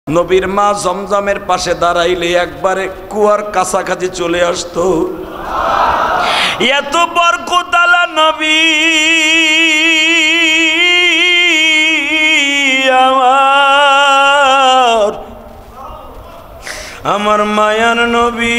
নবীর মা জমজমের পাশে দাঁড়াইলে একবারে কুয়ার কাছাকাছি চলে আসতো। এত বরকতালা নবী আমার মায়ার নবী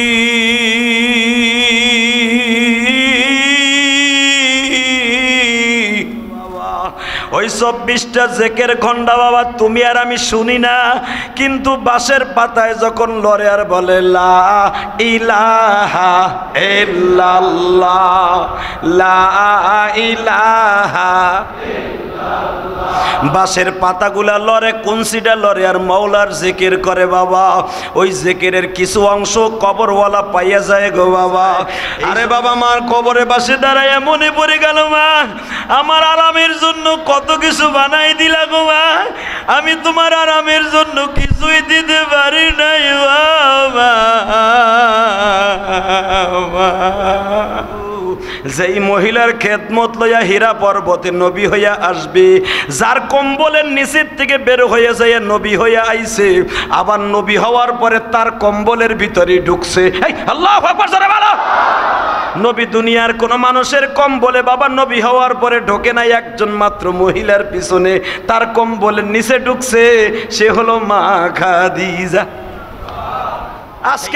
ওই 24টা জেকের ঘন্টা বাবা তুমি আর আমি শুনি না, কিন্তু বাঁশের পাতায় যখন লড়ে আর বলে লা ইলাহা ইল্লাল্লাহ লা ইলাহা, বাঁশের পাতাগুলা লড়ে, কুনসিটা লড়ে আর মৌলার জিকির করে বাবা। ওই জিকিরের কিছু অংশ কবরওয়ালা পাইয়া যায় গো বাবা। আরে বাবা মার কবরে পাশে দাঁড়ায় মনে পড়ে গেল মা আমার আরামের জন্য কত কিছু বানাই দিলা গো মা, আমি তোমার আরামের জন্য কিছুই দিতে পারি নাই বাবা। যেই মহিলার খেদমত লইয়া হীরা পর্বতে নবী হইয়া আসবে, যার কম্বলের নিচের থেকে বের হয়ে যায় নবী হইয়া আইছে, আবার নবী হওয়ার পরে তার কম্বলের ভিতরে ঢুকছে। এই আল্লাহু আকবার জোরে বলো। নবী দুনিয়ার কোন মানুষের কম্বলে বাবা নবী হওয়ার পরে ঢোকে নাই, একজন মাত্র মহিলার পিছনে তার কম্বলের নিচে ঢুকছে, সে হলো মা খাদিজা। আজকে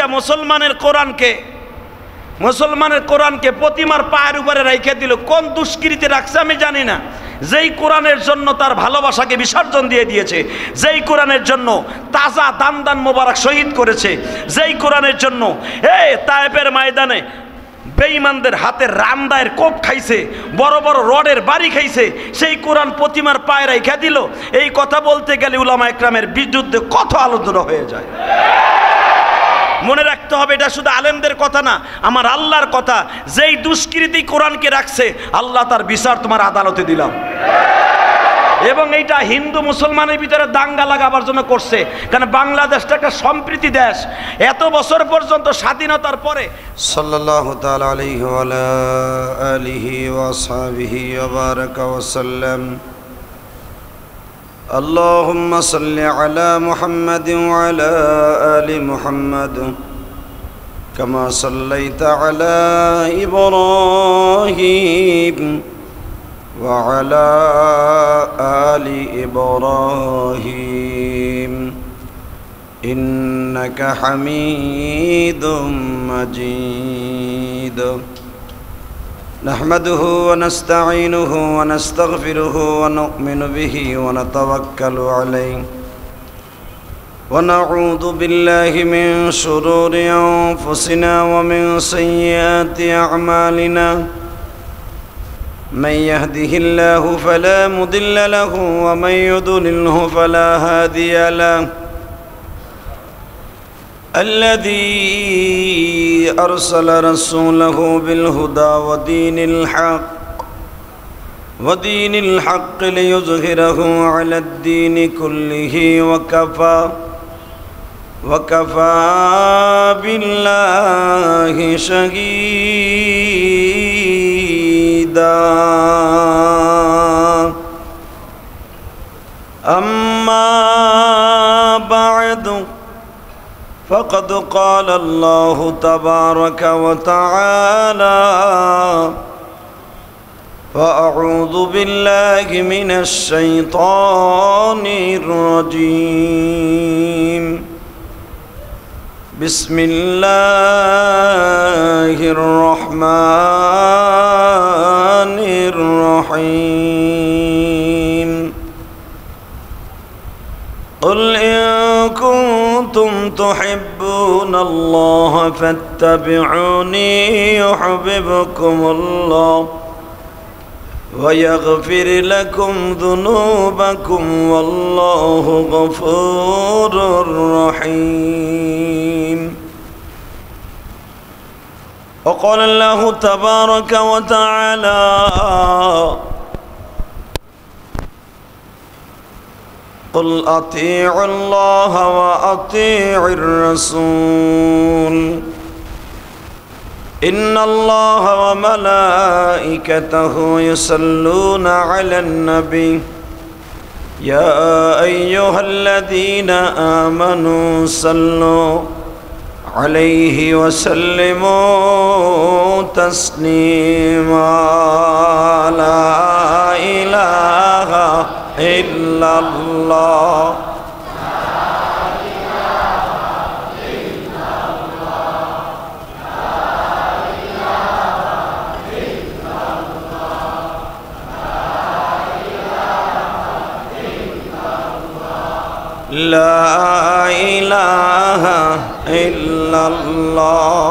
মুসলমানের কোরআনকে প্রতিমার পায়ের উপরে রেখে দিল। কোন দুষ্কৃতি রাখছে আমি জানি না, যেই কোরআনের জন্য তার ভালোবাসাকে বিসর্জন দিয়ে দিয়েছে, যেই কোরআনের জন্য তাজা দান মোবারক শহীদ করেছে, যেই কোরআনের জন্য তায়েফের ময়দানে বেঈমানদের হাতে রামদায়ের কোপ খাইছে, বড় বড় রডের বাড়ি খাইছে, সেই কোরআন প্রতিমার পায়ে রেখে দিল। এই কথা বলতে গেলে উলামা একরামের বিরুদ্ধে কত আলোচনা হয়ে যায়। মনে রাখতে হবে এটা শুধু আলেমদের কথা না, আমার আল্লাহর কথা। যেই দুষ্কৃতি কোরআনকে রাখছে আল্লাহ তার বিচার তোমার আদালতে দিলাম। এবং এইটা হিন্দু মুসলমানের ভিতরে দাঙ্গা লাগাবার জন্য করছে, কারণ বাংলাদেশটা একটা সম্প্রীতি দেশ। এত বছর পর্যন্ত স্বাধীনতার পরে সাল্লাল্লাহু তাআলা আলাইহি ওয়া আলা আলিহি ওয়া আসহাবিহি ওয়া বারাকা ওয়া সাল্লাম। اللهم صل على محمد وعلى آل محمد كما صليت على إبراهيم وعلى آل إبراهيم إنك حميد مجيد. نحمده ونستعينه ونستغفره ونؤمن به ونتوكل عليه ونعوذ بالله من شرور أنفسنا ومن سيئات أعمالنا. من يهده الله فلا مضل له ومن يضلله فلا هادي له. الذي أرسل رسوله بالهدى ودين الحق ليظهره على الدين كله وكفى بالله شهيدا. أما بعد فقد قال الله تبارك وتعالى: فأعوذ بالله من الشيطان الرجيم. بسم الله الرحمن الرحيم. قل إن كنتم تحبون الله فاتبعوني يحببكم الله ويغفر لكم ذنوبكم والله غفور رحيم. وقال الله تبارك وتعالى: قل أطيعوا الله وأطيعوا الرسول إن الله وملائكته يصلون على النبي يا أيها الذين آمنوا صلوا عليه وسلموا تسليما لا إله إلا الله لا إله إلا الله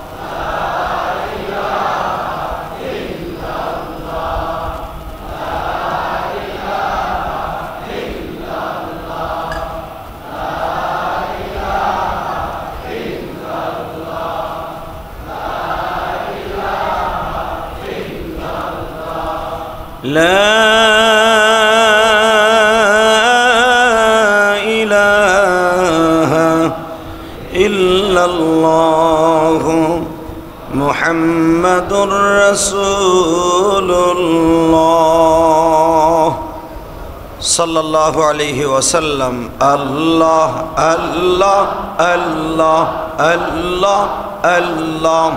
لا إلا الله محمد رسول الله صلى الله عليه وسلم الله الله الله الله الله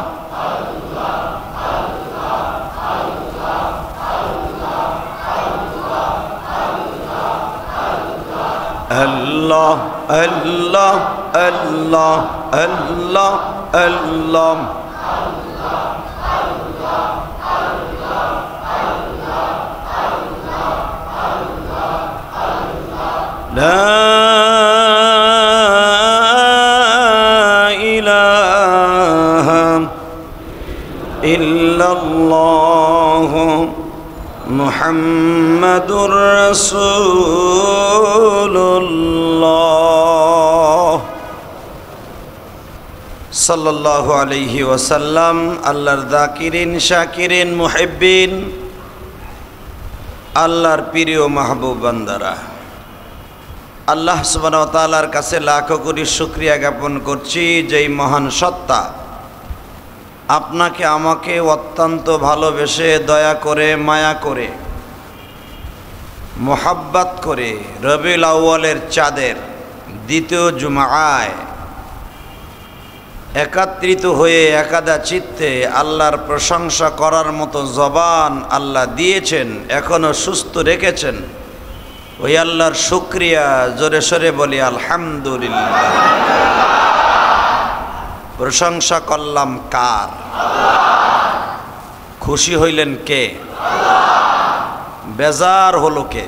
الله الله الله الله الله لا إله إلا الله محمد رسول الله সাল্লাল্লাহু আলাইহি ওয়াসাল্লাম। আল্লাহর যাকিরিন শাকিরিন মুহিব্বিন, আল্লাহর প্রিয় মাহবুব বান্দারা, আল্লাহ সুবহানাহু ওয়া তাআলার কাছে লাখো কোটি শুকরিয়া জ্ঞাপন করছি যেই মহান সত্তা আপনাকে আমাকে অত্যন্ত ভালোবেসে দয়া করে মায়া করে মোহাব্বত করে রবিউল আউয়ালের চাঁদের দ্বিতীয় জুমআয় একত্রিত হয়ে একাদা চিত্তে আল্লাহর প্রশংসা করার মতো জবান আল্লাহ দিয়েছেন, এখনো সুস্থ রেখেছেন। ওই আল্লাহর শুকরিয়া জোরে সোরে বলি আলহামদুলিল্লাহ। প্রশংসা করলাম কার? খুশি হইলেন কে? বেজার হলো কে?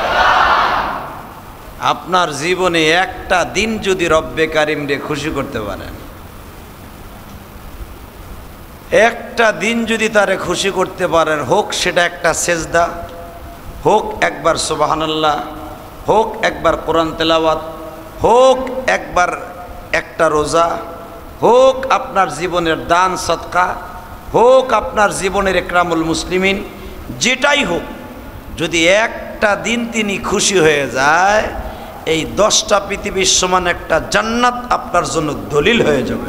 আপনার জীবনে একটা দিন যদি রব্বে কারিমরে খুশি করতে পারেন, একটা দিন যদি তারে খুশি করতে পারেন, হোক সেটা একটা সেজদা, হোক একবার সুবহানাল্লাহ, হোক একবার কোরআন তেলাওয়াত, হোক একবার একটা রোজা, হোক আপনার জীবনের দান সদকা, হোক আপনার জীবনের ইকরামুল মুসলিমিন, যেটাই হোক, যদি একটা দিন তিনি খুশি হয়ে যায়, এই 10টা পৃথিবীর সমান একটা জান্নাত আপনার জন্য দলিল হয়ে যাবে।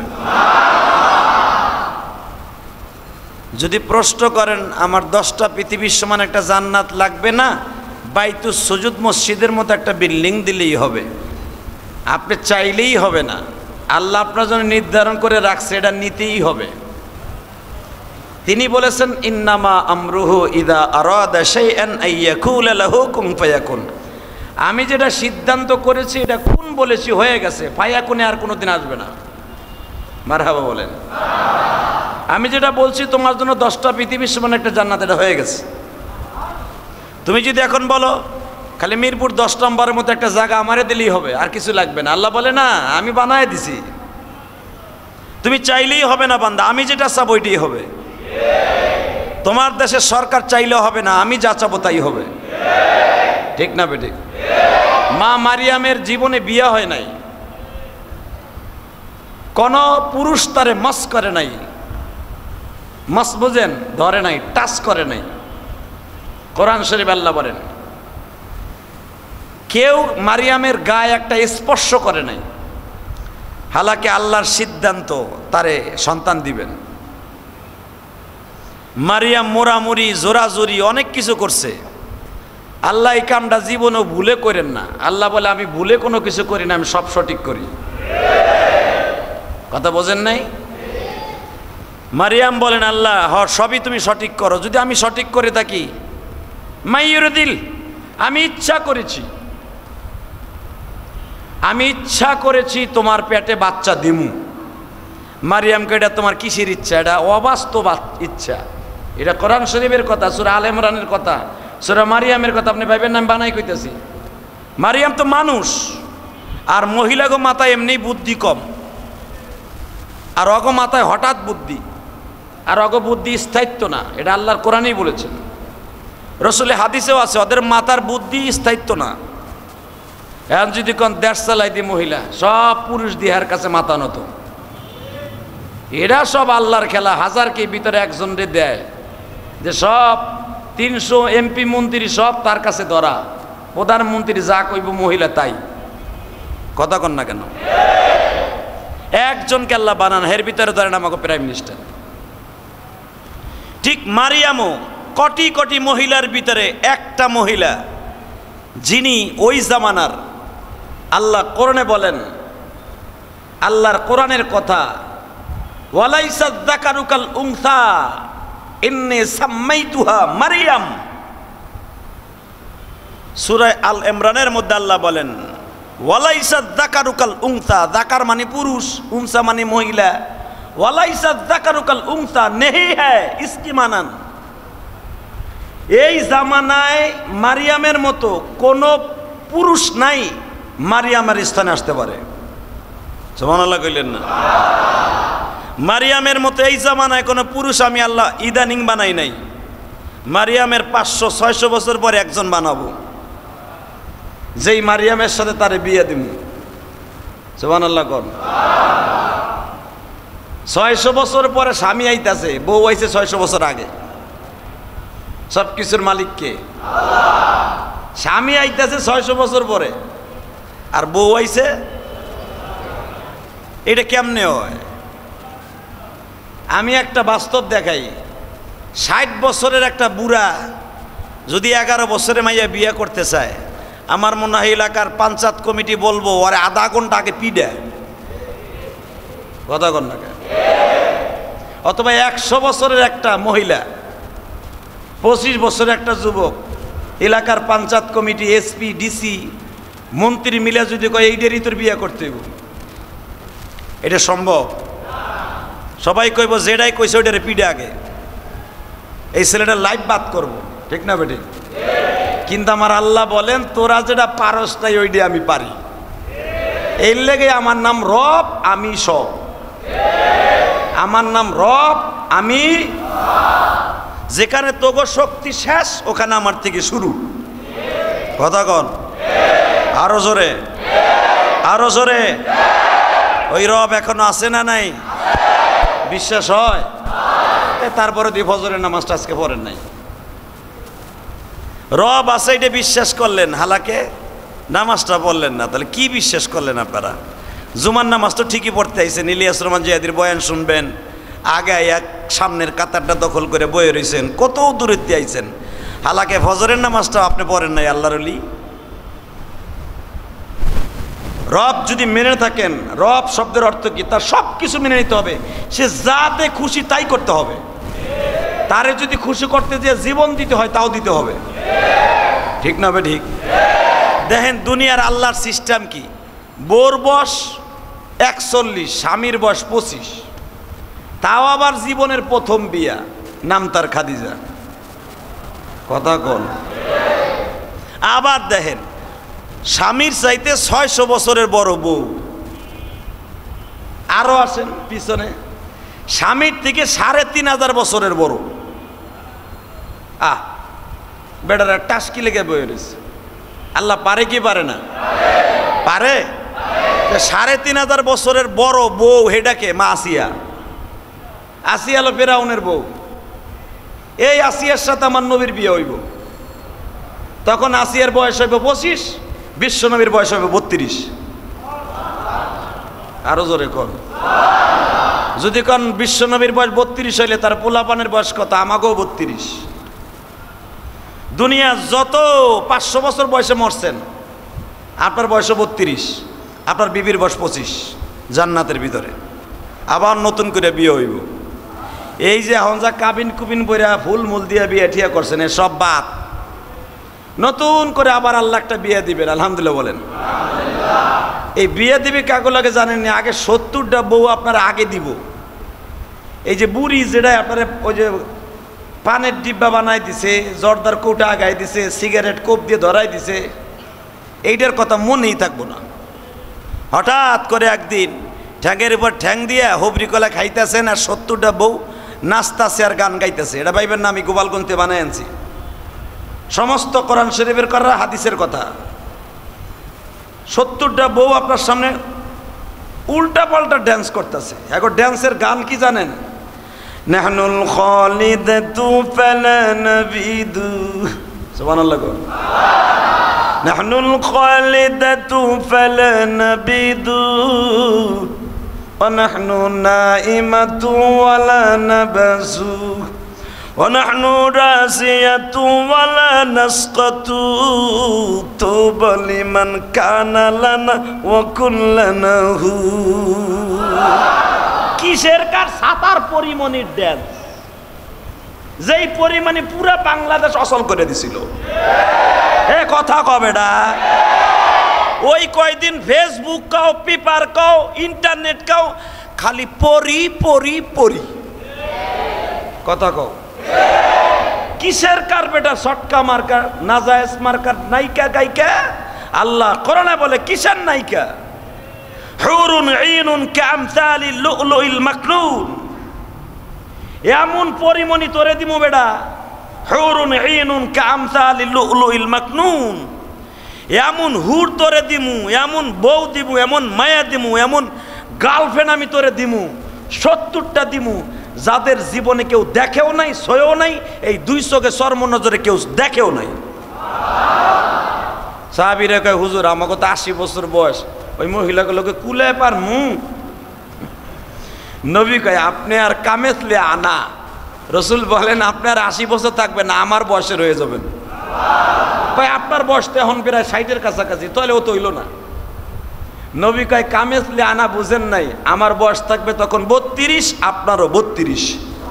যদি প্রশ্ন করেন আমার 10টা পৃথিবীর সমান একটা জান্নাত লাগবে না, বাইতুস সুজুদ মসজিদের মতো একটা বিল্ডিং দিলেই হবে, আপনি চাইলেই হবে না, আল্লাহ আপনার জন্য নির্ধারণ করে রাখছে, এটা নিতেই হবে। তিনি বলেছেন ইন্নামা আমরুহু ইদা আরাদা শাইআন আইয়াকুলা লাহু কুন ফায়াকুন। আমি যেটা সিদ্ধান্ত করেছি এটা কুন বলেছি, হয়ে গেছে, ফায়াকুনে আর কোনোদিন আসবে না। মারহাবা বলেন। আমি যেটা বলছি তোমার জন্য 10টা পৃথিবীর সমান একটা জান্নাত, এটা হয়ে গেছে। তুমি যদি এখন বলো খালি মিরপুর 10 নম্বরের মতো একটা জায়গা আমারে দিলেই হবে, আর কিছু লাগবে না, আল্লাহ বলে না, আমি বানায় দিছি, তুমি চাইলেই হবে না বান্দা, আমি যেটা চাবো ওইটাই হবে। তোমার দেশের সরকার চাইলেও হবে না, আমি যা চাবো তাই হবে। ঠিক না বেঠিক? মা মারিয়ামের জীবনে বিয়ে হয় নাই, কোন পুরুষ তারে মাস করে নাই, মাস বুঝেন, ধরে নাই, টাচ করে নাই। কোরআন শরীফ আল্লাহ বলেন কেউ মারিয়ামের গায়ে একটা স্পর্শ করে নাই, হালাকি আল্লাহর সিদ্ধান্ত তারে সন্তান দিবেন। মারিয়াম মোরামুরি জোরাজুরি অনেক কিছু করছে, আল্লাহ এই কামটা জীবনেও ভুলে করেন না। আল্লাহ বলে আমি ভুলে কোনো কিছু করি না, আমি সব সঠিক করি। কথা বোঝেন নাই? মারিয়াম বলেন আল্লাহ সবই তুমি সঠিক করো, যদি আমি সঠিক করে থাকি মাইয়ুরদিল, আমি ইচ্ছা করেছি তোমার পেটে বাচ্চা দিমু। মারিয়ামকে এটা তোমার কিসের ইচ্ছা? এটা অবাস্তব ইচ্ছা। এটা কোরআন শরীফের কথা, সূরা আলে ইমরানের কথা, সূরা মারিয়ামের কথা। আপনি ভাইবেন না আমি বানাই কইতেছি। মারিয়াম তো মানুষ, আর মহিলাগো মাথায় এমনি বুদ্ধি কম, আর অগ মাথায় হঠাৎ বুদ্ধি, আর অগ বুদ্ধি স্থায়িত্ব না। এটা আল্লাহর কোরআনেই বলেছেন, রসুলের হাদিসেও আছে, ওদের মাথার বুদ্ধি স্থায়িত্ব না। এখন যদি কোন দেশ চালাই দি মহিলা, সব পুরুষ দিহার কাছে মাথা নত। এরা সব আল্লাহর খেলা। হাজারকে ভিতরে একজনরে দেয় যে সব 300 এমপি মন্ত্রী সব তার কাছে ধরা, প্রধানমন্ত্রী যা কইব মহিলা তাই। কথা কন না কেন? একজনকে আল্লাহ বানান, এর ভিতরে ধরেন আমাকে প্রাইম মিনিস্টার। ঠিক মারিয়ামও কোটি কোটি মহিলার ভিতরে একটা মহিলা, যিনি ওই জামানার, আল্লাহ কোরআনে বলেন, আল্লাহর কোরআনের কথা, ওয়ালাইসা যাকারু কাল উনসা ইন্নী সাম্মাইতুহা মারিয়াম। সূরা আল ইমরানের মধ্যে আল্লাহ বলেন ওয়ালাইসা যাকারু কাল উনসা, যাকার মানে পুরুষ, উনসা মানে মহিলা। ওয়ালাইসা যাকারু কাল উনসা নেহি হ্যায় ইসকি মানান। এই জামানায় মারিয়ামের মতো কোনো পুরুষ নাই মারিয়ামের স্থানে আসতে পারে। সুবহানাল্লাহ কইলেন না? মারিয়ামের মতো এই জামানায় কোনো পুরুষ আমি আল্লাহ ইদানিং বানাই নাই। মারিয়ামের 500-600 বছর পরে একজন বানাবো, যেই মারিয়ামের সাথে তারে বিয়ে দিব। সুবহানাল্লাহ কোন? 600 বছর পরে স্বামী আইতাছে, বউ আইছে 600 বছর আগে। সব কিছুর মালিক কে? স্বামী আইতাছে 600 বছর পরে, আর বউ আইছে। এটা কেমনে হয়? আমি একটা বাস্তব দেখাই। 60 বছরের একটা বুড়া যদি 11 বছরে মাইয়া বিয়ে করতে চায়, আমার মনে হয় এলাকার পঞ্চায়েত কমিটি বলবো আরে আধা ঘন্টা আগে পিডা। কথা কন না? অথবা 100 বছরের একটা মহিলা, 25 বছরের একটা যুবক, এলাকার পঞ্চায়েত কমিটি, এসপি, ডিসি, মন্ত্রী মিলে যদি কয় এইটারই তোর বিয়ে করতে হইব, এটা সম্ভব? সবাই কইব যেটাই কইছে ওইটারে পিডে আগে, এই ছেলেটা লাইফ বাদ করবো। ঠিক না বেটি? কিন্তু আমার আল্লাহ বলেন তোরা যেটা পারস তাই ওইটা আমি পারি। এর লেগে আমার নাম রব, আমি সব। আমার নাম রব, আমি। যেখানে তোগো শক্তি শেষ ওখানে আমার থেকে শুরু। কথা কন? আরো জোরে, আরো জোরে। ওই রব এখনো আছে না নাই? বিশ্বাস হয়? তারপরে দুই ফজরের নামাজটা আজকে পড়েন নাই। রব আছে এটা বিশ্বাস করলেন, হালাকে নামাজটা পড়লেন না, তাহলে কি বিশ্বাস করলেন আপনারা? জুমার নামাজ তো ঠিকই পড়তে আইছেন, ইলিয়াস রহমান জিয়াদির বয়ান শুনবেন, আগে এক সামনের কাতারটা দখল করে বয়ে রয়েছেন, কত দূরত্বে আইছেন, হালাকে ফজরের নামাজটা আপনি পড়েন নাই। আল্লাহর ওলি রব যদি মেনে থাকেন, রব শব্দের অর্থ কি? তার সব কিছু মেনে নিতে হবে, সে যাতে খুশি তাই করতে হবে। তারে যদি খুশি করতে যে জীবন দিতে হয় তাও দিতে হবে। ঠিক না? ঠিক। দেখেন দুনিয়ার আল্লাহর সিস্টেম কি? বউর বয়স 41, স্বামীর বয়স 25, তাও আবার জীবনের প্রথম বিয়া, নাম তার খাদিজা। কথা কোন? আবার দেখেন স্বামীর চাইতে 600 বছরের বড় বউ, আরো আসেন পিছনে, স্বামীর থেকে 3500 বছরের বড়। বেটারা টাসকি লেগে বয়ে রয়েছে। আল্লাহ পারে কি পারে না? পারে। 3500 বছরের বড় বউ হেডাকে মা আসিয়া। আসিয়া হলো ফেরাউনের বউ। এই আসিয়ার সাথে আমার নবীর বিয়ে হইব। তখন আসিয়ার বয়স হইব 25, বিশ্ব নবীর বয়স হইব 32। আরো জোরে কর। যদি কোন বিশ্ব নবীর বয়স 32 হইলে তার পোলাপানের বয়স কত? আমাকেও 32। দুনিয়া যত 500 বছর বয়সে মরছেন, আপনার বয়স 32, আপনার বিবির বয়স 25, জান্নাতের ভিতরে আবার নতুন করে বিয়ে হইব। এই যে এখন যা কাবিন কুবিন বইরা ফুল মূল দিয়ে বিয়ে ঠিয়া করছেন, এ সব বাদ। নতুন করে আবার আল্লাহ একটা বিয়ে দিবেন, আলহামদুলিল্লাহ বলেন। এই বিয়ে দিবে কাগুলাকে জানেননি, আগে 70টা বউ আপনারা আগে দিব। এই যে বুড়ি যেটা আপনারা ওই যে পানের ডিব্বা বানাই দিছে, জর্দার কৌটা আগাই দিছে, সিগারেট কোপ দিয়ে ধরাই দিছে, এইটার কথা মনেই থাকবো না। হঠাৎ করে একদিন ঠ্যাঙের উপর ঠ্যাং দিয়ে হবরি কলা খাইতেছেন আর 70টা বউ নাচতাছে আর গান গাইতেছে। এটা ভাইবেন না আমি গোপালগঞ্জে বানাই আনছি, সমস্ত কোরআন শরীফের করা হাদিসের কথা। 70টা বউ আপনার সামনে উল্টা পাল্টা ড্যান্স করতেছে। এখন ড্যান্সের গান কি জানেন? নাহনুল খালিদাতু ফালা নাবিদু, সুবহানাল্লাহ। নাহনুল খালিদাতু ফালা নাবিদু ওয়া নাহনু নাইমাতু ওয়ালা নাবাসু ওয়া নাহনু রাসিয়াতু ওয়ালা নাসকাতু তুবা লিমান কানা লানা ওয়া কুল্লানা হু। কিসের কার? সাতার পরিমণির ড্যান্স, যেই পরিমাণে পুরা বাংলাদেশ অচল করে দিছিল। এ কথা কবে না? ওই কয়দিন ফেসবুক কাও, পেপার কাও, ইন্টারনেট কাও, খালি পরি পরি পরি কথা কও। কিসের কার বেটা? সটকা মার্কা, নাজায়েজ মার্কা, নায়িকা গায়িকা। আল্লাহ কোরআনে বলে কিসের নায়িকা? হুরুন ঈনুন কামসালিল লুলুইল মাকনুন। এমন পরিমণি তোরে দিমু বেটা, হুরুন ঈনুন কামসালিল লুলুইল মাকনুন। এমন হুর তোরে দিমু, এমন বউ দিমু, এমন মায়া দিমু, এমন গার্লফ্রেন্ড আমি তোরে দিমু, 70টা দিমু, যাদের জীবনে কেউ দেখেও নাই, সয়েও নাই, এই 2 চোখে চর্ম নজরে কেউ দেখেও নাই। সাহাবীরা কয় হুজুর আমাকে তো 80 বছর বয়স, ওই মহিলাগুলোকে কুলে পারমু? নবী কয় আপনি আর কামেতলে আনা। রসুল বলেন আপনি আর 80 বছর থাকবেন না, আমার বয়সে রয়ে যাবেন। কয় আপনার বয়স তো এখন প্রায় 60-এর কাছাকাছি, তাহলে ও তো হইল না। নবী কয় কামেতলে আনা বুঝেন নাই, আমার বয়স থাকবে তখন 32, আপনারও 32।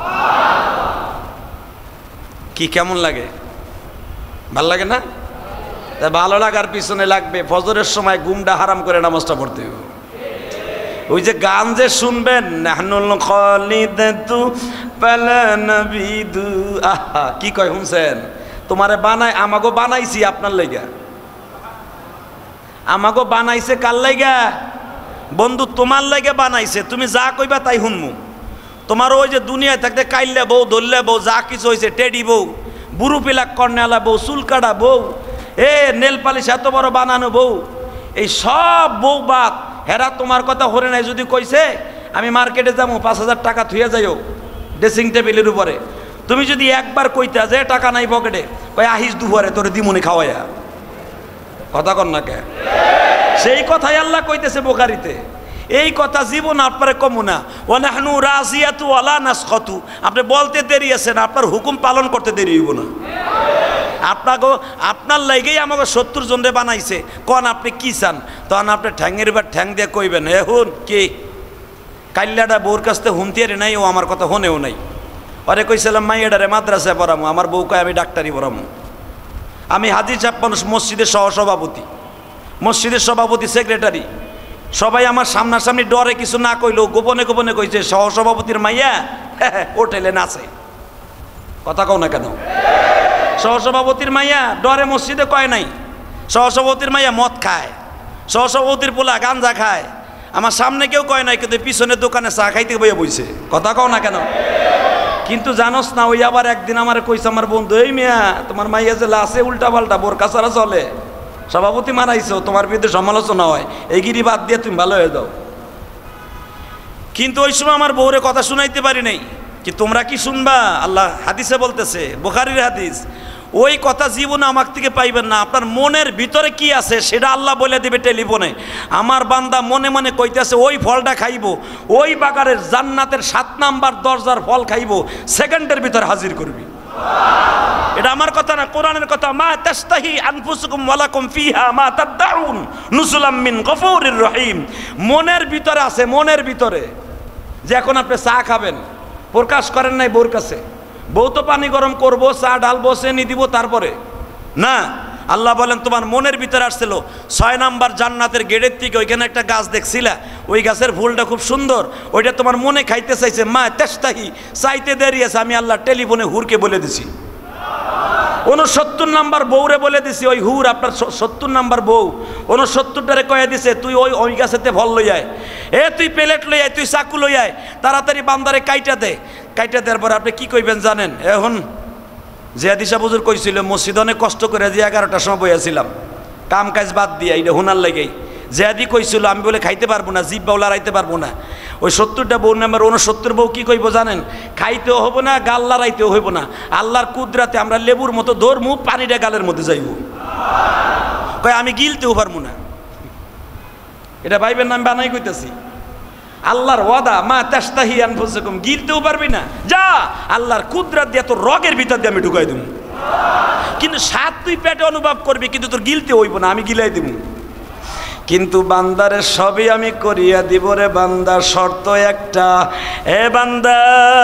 কি কেমন লাগে? ভাল লাগে না? ভালো লাগার পিছনে লাগবে ফজরের সময় ঘুমটা হারাম করে নামাজটা পড়তে হবে। ওই যে গান যে শুনবেন, নাহনুল খালিদাতু ফালা নাবিদু, আহা কি কয় শুনছেন? তোমারে বানাই, আমাগো বানাইছি আপনার লাইগা। আমাগো বানাইছে কার লাইগা? বন্ধু তোমার লাইগা বানাইছে। তুমি যা কইবা তাই শুনমু। তোমার ওই যে দুনিয়ায় থাকতে কাইল্লা বউ, ধরলে বউ, যা কিছু হয়েছে, টেডি বউ, বুড়ু পিলাক কর্নেলা বউ, চুল কাটা বউ, নেল পালিশ এত বড় বানানো বউ, এই সব বউ বাদ। হেরা তোমার কথা হরে নাই যদি কইছে আমি মার্কেটে যাবো 5000 টাকা থুয়ে যাইও ড্রেসিং টেবিলের উপরে, তুমি যদি একবার কইতা যে টাকা নাই পকেটে, কই আহিস দুপুরে তোরে দিমুনি খাওয়াইয়া, কথা কন না কে? সেই কথাই আল্লাহ কইতেছে বুখারীতে। এই কথা জীবন আপনারে কমু না। ওয়া নাহনু রাসিয়াতু ওয়ালা নাসখাতু, আপনি বলতে দেরি আছে না, আপনার হুকুম পালন করতে দেরি হইব না। আপনার লাইগেই আমাকে 70 জনরে বানাইছে, কন আপনি কি চান? তখন আপনি ঠ্যাঙের বা ঠ্যাং দিয়ে কইবেন হে হুন কি কাল্লাটা বউর কাছ থেকে হুমতিয়ারি নাই, ও আমার কথা হনেও নাই। আরে কইছিলাম মাইয়াডারে মাদ্রাসায় পড়ামু, আমার বউ কয় আমি ডাক্তারি পড়ামু। আমি হাজি সাহেব মানুষ, মসজিদের সহসভাপতি, মসজিদের সভাপতি, সেক্রেটারি, সবাই আমার সামনাসামনি ডরে কিছু না কইলেও গোপনে গোপনে কইছে সহসভাপতির মাইয়া হোটেলে নাচে। কথা কও না কেন? সহসভাপতির মাইয়া ডরে মসজিদে কয় নাই, সহসভাপতির মাইয়া মদ খায়, সহসভাপতির পোলা গাঞ্জা খায়। আমার সামনে কেউ কয় নাই, কিন্তু পিছনের দোকানে চা খাইতে বইয়া বইছে। কথা কও না কেন? কিন্তু জানোস না, ওই আবার একদিন আমার কইছে আমার বন্ধু, এই মিয়া তোমার মাইয়া যে লাসে উল্টা পাল্টা বোরকা ছাড়া চলে, সভাপতি মারাইছো, তোমার বিরুদ্ধে সমালোচনা হয়, এই গিরি বাদ দিয়ে তুমি ভালো হয়ে যাও। কিন্তু ওই সময় আমার বউরে কথা শুনাইতে পারি নাই। কি তোমরা কি শুনবা? আল্লাহ হাদিসে বলতেছে, বুখারীর হাদিস, ওই কথা জীবনে আমার থেকে পাইবেন না। আপনার মনের ভিতরে কি আছে সেটা আল্লাহ বলে দেবে টেলিফোনে। আমার বান্দা মনে মনে কইতেছে ওই ফলটা খাইব, ওই বাগানের জান্নাতের 7 নাম্বার দরজার ফল খাইব, সেকেন্ডের ভিতরে হাজির করবি। এটা আমার কথা না, কোরআনের কথা। মা তাস্তাহি আনফুসুকুম ওয়ালাকুম ফিহা মা তাদউন নুজুলাম মিন গফুরির রহিম। মনের ভিতরে আছে, মনের ভিতরে যে এখন আপনি চা খাবেন, প্রকাশ করেন নাই বউর কাছে। বউ তো পানি গরম করবো, চা ঢালবো, চেনি দিব, তারপরে না। আল্লাহ বলেন তোমার মনের ভিতরে আসছিল। 6 নাম্বার জান্নাতের গেটের থেকে ওইখানে একটা গাছ দেখছিলা, ওই গাছের ফুলটা খুব সুন্দর, ওইটা তোমার মনে খাইতে চাইছে। মা তেস্তাহি, চাইতে দেরি আছে, আমি আল্লাহ টেলিফোনে হুরকে বলে দিছি। 69 নাম্বার বউরে বলে দিছি, ওই হুর আপনার 70 নাম্বার বউ 69টারে কয়ে দিছে তুই ওই গাছেতে ফল লই আয়, তুই প্লেট লই আয়, তুই চাকু লই আয়, তাড়াতাড়ি বান্দারে কাইটা দে। কাইটা দেওয়ার পরে আপনি কি কইবেন জানেন? এখন জিয়াদি সাহেব হুজুর কইছিল মসজিদ অনেক কষ্ট করে যে 11টার সময় বইয়াছিলাম, কাম কাজ বাদ দিয়া, এটা হুনার লাগেই। জিয়াদি কইছিল আমি বলে খাইতে পারবো না, জিভ বাউলা রাইতে পারবো না। ওই 70টা বউ নাম্বার 69 বউ কি কইব জানেন? খাইতেও হবো না, গাল লড়াইতেও হইব না, আল্লাহর কুদরাতে আমরা লেবুর মতো ধরমু, পানিটা গালের মধ্যে যাইব। কয় আমি গিলতেও পারবো না। এটা ভাইবেন না আমি বানাই কইতেছি, আল্লাহর ওয়াদা। মা তাস্তাহি আনফুসুকুম, গিলতেও পারবি না, যা আল্লাহর কুদরত দিয়ে তোর রগের ভিতর দিয়ে আমি ঢুকাই দেব। কিন্তু স্বাদ তুই পেটে অনুভব করবি, কিন্তু তোর গিলতে হইব না, আমি গিলাই দেব। কিন্তু বান্দারে সবই আমি করিয়া দিব রে বান্দা, শর্ত একটা, এ বান্দা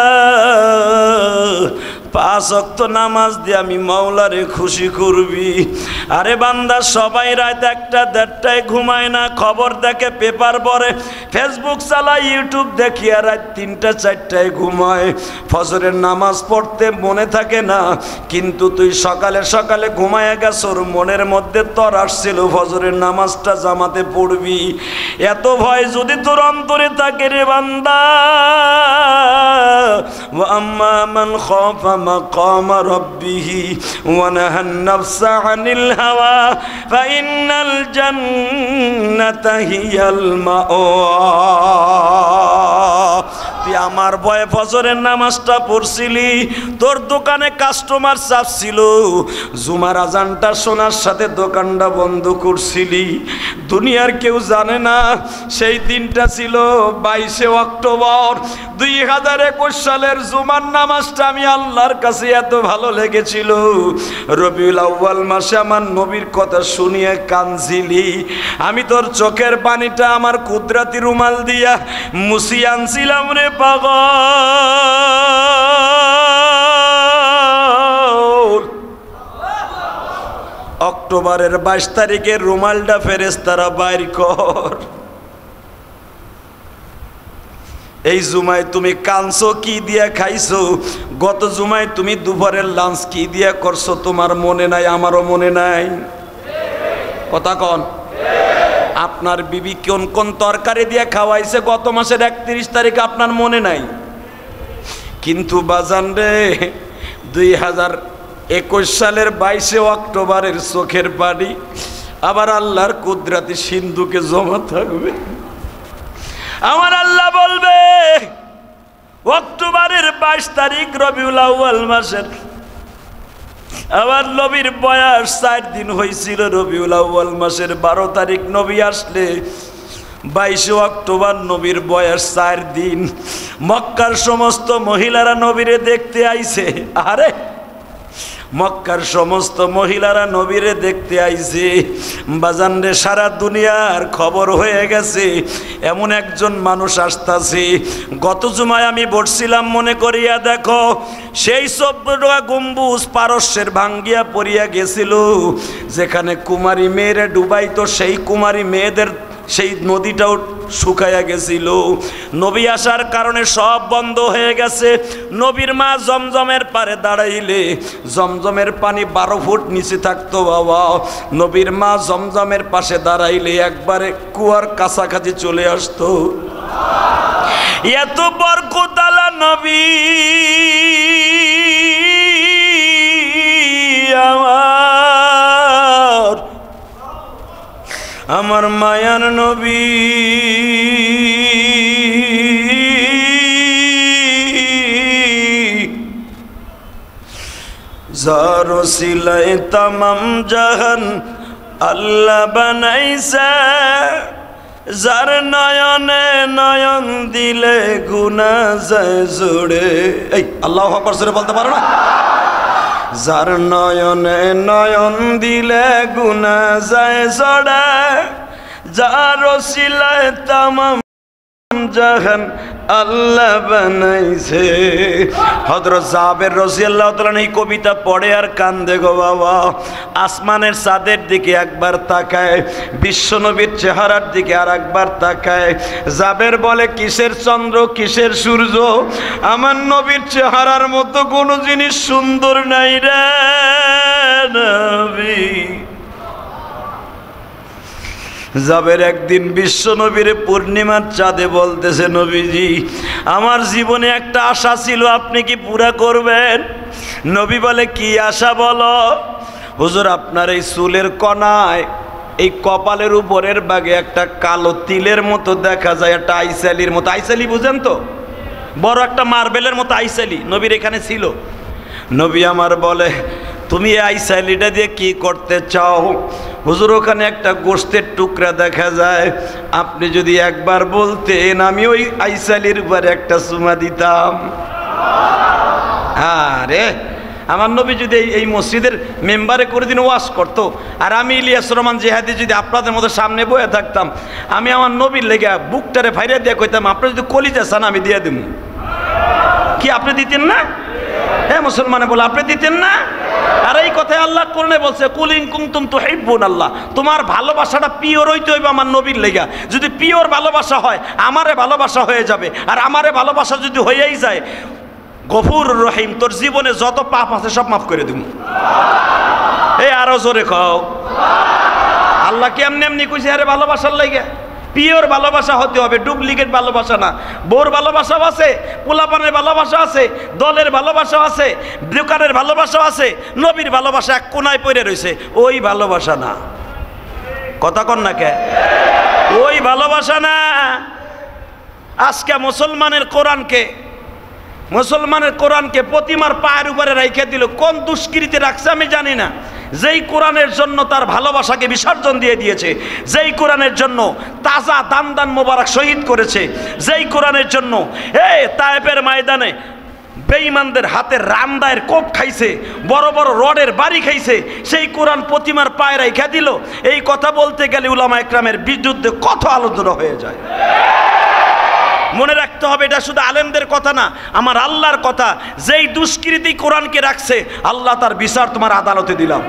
5 ওয়াক্ত নামাজ দিয়ে আমি মাওলারে খুশি করবি। আরে বান্দা সবাই রাত 1টা 1:30টায় ঘুমায় না, খবর দেখে, পেপার পড়ে, ফেসবুক চালায়, ইউটিউব দেখি, আর রাত 3টা 4টায় ঘুমায়। ফজরের নামাজ পড়তে মনে থাকে না, কিন্তু তুই সকালে সকালে ঘুমায় গেছর, মনের মধ্যে তর আসছিল ফজরের নামাজটা জামাতে পড়বি। এত ভয় যদি তোর অন্তরে থাকে রে বান্দা, ওয়া আম্মা মান খাফা মাকামা রাব্বিহি ওয়া নাহান নাফসা আনিল হাওয়া ফাইন্নাল জান্নাতা হিয়াল মাওয়া। তুই আমার ভয়ে ফজরের নামাজটা পড়ছিলি, তোর দোকানে কাস্টমার চাপ ছিল, জুমার আজানটা শোনার সাথে দোকানটা বন্ধ করছিলি। দুনিয়ার কেউ জানে না সেই দিনটা ছিল 22শে অক্টোবর 2021 সালের জুমার নামাজটা আমি আল্লাহর কাছে এত ভালো লেগেছিল। রবিউল আউয়াল মাসে আমার নবীর কথা শুনিয়ে কাঁদছিলি, আমি তোর চোখের পানিটা আমার কুদরতি রুমাল দিয়া মুছিয়ে আনছিলাম রে পাগল। অক্টোবরের 22 তারিখের রুমালটা ফেরেশতারা বাইর কর। এই জুমায় তুমি কানছো কি দিয়া খাইছো, গত জুমায় তুমি দুপুরের লাঞ্চ কি দিয়া করছো, তোমার মনে নাই, আমারও মনে নাই। কথা কন, আপনার বিবি কোন কোন তরকারি দিয়ে খাওয়াইছে গত মাসের 31 তারিখ আপনার মনে নাই। কিন্তু বাজান রে 2021 সালের 22শে অক্টোবরের চোখের পানি আবার আল্লাহর কুদরতি সিন্ধুকে জমা থাকবে। আমার আল্লাহ বলবে অক্টোবরের 22 তারিখ রবিউল আউয়াল মাসের, আবার নবীর বয়স 4 দিন হয়েছিল। রবিউল আউয়াল মাসের 12 তারিখ নবী আসলে 22শে অক্টোবর নবীর বয়স 4 দিন। মক্কার সমস্ত মহিলারা নবীরে দেখতে আইছে। আরে মক্কার সমস্ত মহিলারা নবীরে দেখতে আইছে। বাজান রে সারা দুনিয়ার খবর হয়ে গেছে এমন একজন মানুষ আসতাছে। গত জুমায় আমি বসছিলাম, মনে করিয়া দেখো, সেই 14 গম্বুজ পারস্যের ভাঙ্গিয়া পড়িয়া গেছিল, যেখানে কুমারী মেয়েরা ডুবাইতো, সেই কুমারী মেয়েদের সেই নদীটাও শুকাইয়া গেছিল। নবী আসার কারণে সব বন্ধ হয়ে গেছে। নবীর মা জমজমের পারে দাঁড়াইলে জমজমের পানি 12 ফুট নিচে থাকতো বাবা। নবীর মা জমজমের পাশে দাঁড়াইলে একবারে কুয়ার কাছাকাছি চলে আসতো। এত বরকতালা নবী আমার মায়ার নবী, যার ওসিলায় তামাম জাহান আল্লাহ বানাইছে, যার নয়নে নয়ন দিলে গুনাহ যায় জোড়ে। এই আল্লাহু আকবার জোরে বলতে পারো না? যার নয়নে নয়ন দিলে গুনা যায় জড়া, যার ওসিলায় তামাম জাহান আল্লাহ বানাইছে। হযরত জাবের রাদিয়াল্লাহু তাআলা এই কবিতা পড়ে আর কান্দে গো বাবা। আসমানের চাঁদের দিকে একবার তাকায়, বিশ্বনবীর চেহারার দিকে আর একবার তাকায়। জাবের বলে কিসের চন্দ্র কিসের সূর্য, আমার নবীর চেহারার মতো কোনো জিনিস সুন্দর নাই রে নবী। জাবের একদিন বিশ্ব নবীর পূর্ণিমার চাঁদে বলতেছে, নবীজি আমার জীবনে একটা আশা ছিল, আপনি কি পুরা করবেন? নবী বলে কি আশা বলো? হুজুর আপনার এই চুলের কণায় এই কপালের উপরের ভাগে একটা কালো তিলের মতো দেখা যায়, একটা আইসালির মতো। আইসালি বুঝেন তো, বড় একটা মার্বেলের মতো আইসালি নবীর এখানে ছিল। নবী আমার বলে তুমি এই আইসালিটা দিয়ে কি করতে চাও? হুজুর ওখানে একটা গোশতের টুকরা দেখা যায়, আপনি যদি একবার বলতেন আমি ওই আইসালির উপরে একটা চুমা দিতাম। আরে আমার নবী যদি এই মসজিদের মেম্বারে করে দিন ওয়াজ করতো, আর আমি ইলিয়াস রহমান জিহাদি যদি আপনাদের মতো সামনে বয়ে থাকতাম, আমি আমার নবীর লেগে বুকটারে ফাইরা দিয়ে কইতাম আপনি যদি কলিজা চান আমি দিয়ে দেব। কি আপনি দিতেন না? হ্যাঁ মুসলমানে বলে আপনি দিতেন না? আর এই কথায় আল্লাহ কোরআনে বলছে কুল ইন কুনতুম তুহিব্বুনাল্লাহ, তোমার ভালোবাসাটা পিওর হইতে হইবে আমার নবীর লেগা। যদি পিওর ভালোবাসা হয় আমারে ভালোবাসা হয়ে যাবে, আর আমারে ভালোবাসা যদি হয়েই যায়, গফুর রহিম তোর জীবনে যত পাপ আছে সব মাফ করে দিব। এই আরো জোরে কও আল্লাহ কি এমনি এমনি কইছে আরে ভালোবাসার লাগে? পিওর ভালোবাসা হতে হবে, ডুপ্লিকেট ভালোবাসা না। বোর ভালোবাসাও আছে, পোলাপানের ভালোবাসা আছে, দলের ভালোবাসা আছে, দোকানের ভালোবাসা আছে, নবীর ভালোবাসা এক কোনায় পড়ে রয়েছে, ওই ভালোবাসা না। কথা কন না কে? ওই ভালোবাসা না। আজকে মুসলমানের কোরআনকে প্রতিমার পায়ের উপরে রেখে দিল। কোন দুষ্কৃতি রাখছে আমি জানি না। যেই কোরআনের জন্য তার ভালোবাসাকে বিসর্জন দিয়ে দিয়েছে, যেই কোরআনের জন্য তাজা দান মোবারক শহীদ করেছে, যেই কোরআনের জন্য তায়েফের ময়দানে বেঈমানদের হাতে রামদায়ের কোপ খাইছে, বড় বড় রডের বাড়ি খাইছে, সেই কোরআন প্রতিমার পায়ে রেখে দিল। এই কথা বলতে গেলে উলামা একরামের বিরুদ্ধে কত আলোচনা হয়ে যায়। মনে রাখতে হবে এটা শুধু আলেমদের কথা না, আমার আল্লাহর কথা। যেই দুষ্কৃতি কোরআনকে রাখছে আল্লাহ তার বিচার তোমার আদালতে দিলাম।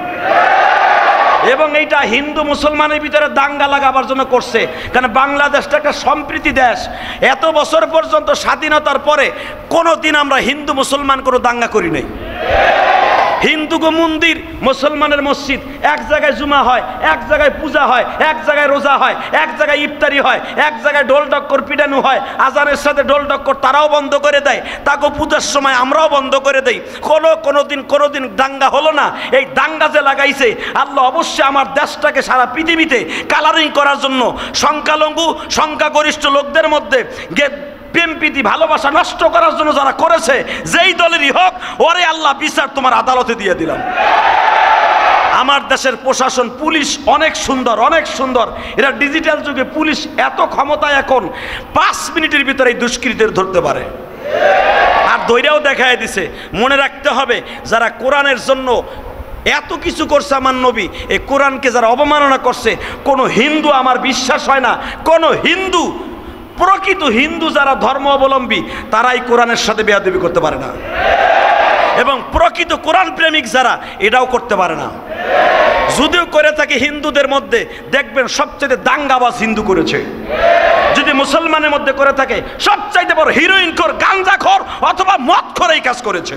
এবং এইটা হিন্দু মুসলমানের ভিতরে দাঙ্গা লাগাবার জন্য করছে, কারণ বাংলাদেশটা একটা সম্প্রীতি দেশ। এত বছর পর্যন্ত স্বাধীনতার পরে কোনোদিন আমরা হিন্দু মুসলমান কোনো দাঙ্গা করি নাই। হিন্দু মন্দির মুসলমানের মসজিদ, এক জায়গায় জুমা হয়, এক জায়গায় পূজা হয়, এক জায়গায় রোজা হয়, এক জায়গায় ইফতারি হয়, এক জায়গায় ঢোল ডক্কর পিটানো হয়, আজানের সাথে ঢোল ডক্কর তারাও বন্ধ করে দেয়, তাকে পূজার সময় আমরাও বন্ধ করে দেই। কোনোদিন দাঙ্গা হলো না। এই দাঙ্গা যে লাগাইছে আল্লাহ অবশ্যই আমার দেশটাকে সারা পৃথিবীতে কালারিং করার জন্য সংখ্যালঘু সংখ্যাগরিষ্ঠ লোকদের মধ্যে প্রেম প্রীতি ভালোবাসা নষ্ট করার জন্য যারা করেছে, যেই দলেরই হোক, ওরে আল্লাহ বিচার তোমার আদালতে দিয়ে দিলাম। আমার দেশের প্রশাসন পুলিশ অনেক সুন্দর। এরা ডিজিটাল যুগে পুলিশ এত ক্ষমতা, এখন 5 মিনিটের ভিতরে এই দুষ্কৃতীদের ধরতে পারে, আর দৈরাও দেখায় দিছে। মনে রাখতে হবে যারা কোরআনের জন্য এত কিছু করছে আমার নবী, এই কোরআনকে যারা অবমাননা করছে, কোনো হিন্দু, আমার বিশ্বাস হয় না কোনো হিন্দু, প্রকৃত হিন্দু যারা ধর্ম অবলম্বী তারাই কোরআনের সাথে বেয়াদবি করতে পারে না, এবং প্রকৃত কোরআন প্রেমিক যারা এটাও করতে পারে না। যদিও করে থাকে হিন্দুদের মধ্যে দেখবেন সবচেয়ে দাঙ্গাবাজ হিন্দু করেছে, যদি মুসলমানের মধ্যে করে থাকে সবচাইতে বড় হিরোইন খোর, গাঞ্জাখোর অথবা মদখোর এই কাজ করেছে।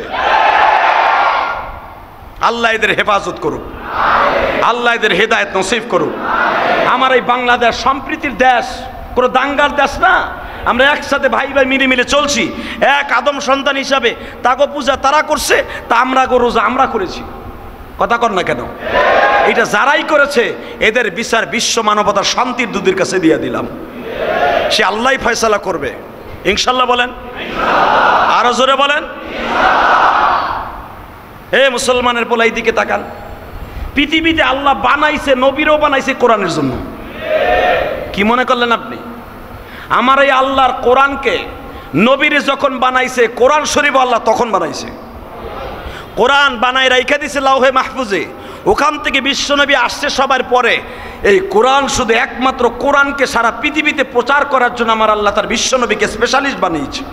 আল্লাহ এদের হেফাজত করুক, আল্লাহ এদের হেদায়েত নসিব করুক। আমার এই বাংলাদেশ সম্প্রীতির দেশ, কোনো দাঙ্গার দেশ না। আমরা একসাথে ভাই মিলে চলছি, এক আদম সন্তান হিসাবে। তাকে পূজা তারা করছে, তা আমরা রোজা আমরা করেছি। কথা কর না কেন? এটা যারাই করেছে এদের বিচার বিশ্ব মানবতার শান্তির দূতের কাছে দিয়ে দিলাম। সে আল্লাহই ফয়সালা করবে ইনশাল্লাহ। বলেন আরো জোরে বলেন। হে মুসলমানের পোলা, এই দিকে তাকান। পৃথিবীতে আল্লাহ বানাইছে, নবীরও বানাইছে কোরআনের জন্য। কি মনে করলেন আপনি? আমার এই আল্লাহর কোরআনকে নবীর যখন বানাইছে, কোরআন শরীফ আল্লাহ তখন বানাইছে। কোরআন বানায় রাইখা দিছে লাউহে মাহফুজে, ওখান থেকে বিশ্বনবী আসছে সবার পরে। এই কোরআন শুধু একমাত্র কোরআনকে সারা পৃথিবীতে প্রচার করার জন্য আমার আল্লাহ তার বিশ্বনবীকে স্পেশালিস্ট বানিয়েছে।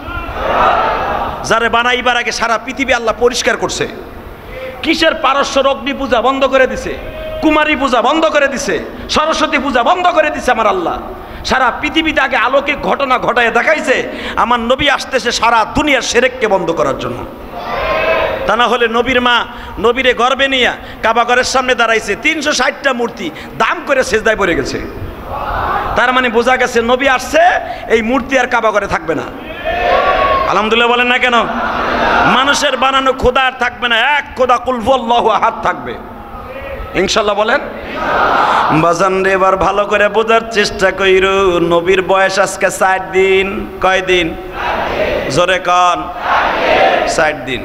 যারে বানাইবার আগে সারা পৃথিবী আল্লাহ পরিষ্কার করছে। কিসের পারস্যর অগ্নি পূজা বন্ধ করে দিছে, কুমারী পূজা বন্ধ করে দিছে, সরস্বতী পূজা বন্ধ করে দিছে আমার আল্লাহ। সারা পৃথিবীতে আগে আলৌকিক ঘটনা ঘটায় দেখাইছে আমার নবী আসতেছে সারা দুনিয়ার শিরককে বন্ধ করার জন্য। তা না হলে নবীর মা নবীরে গর্বে নিয়ে কাবা ঘরের সামনে দাঁড়াইছে, 360টা মূর্তি দাম করে সেজদায় পড়ে গেছে। তার মানে বোঝা গেছে নবী আসছে, এই মূর্তি আর কাবা ঘরে থাকবে না। আলহামদুলিল্লাহ বলেন না কেন? মানুষের বানানো খোদা আর থাকবে না, এক খোদা কুল হুয়াল্লাহু আহাদ থাকবে ইনশাআল্লাহ বলেন। বাজান রে এবার ভালো করে বোঝার চেষ্টা কইরো, নবীর বয়স আজকে 60 দিন। কয় দিন? জোরে কন। 60 দিন।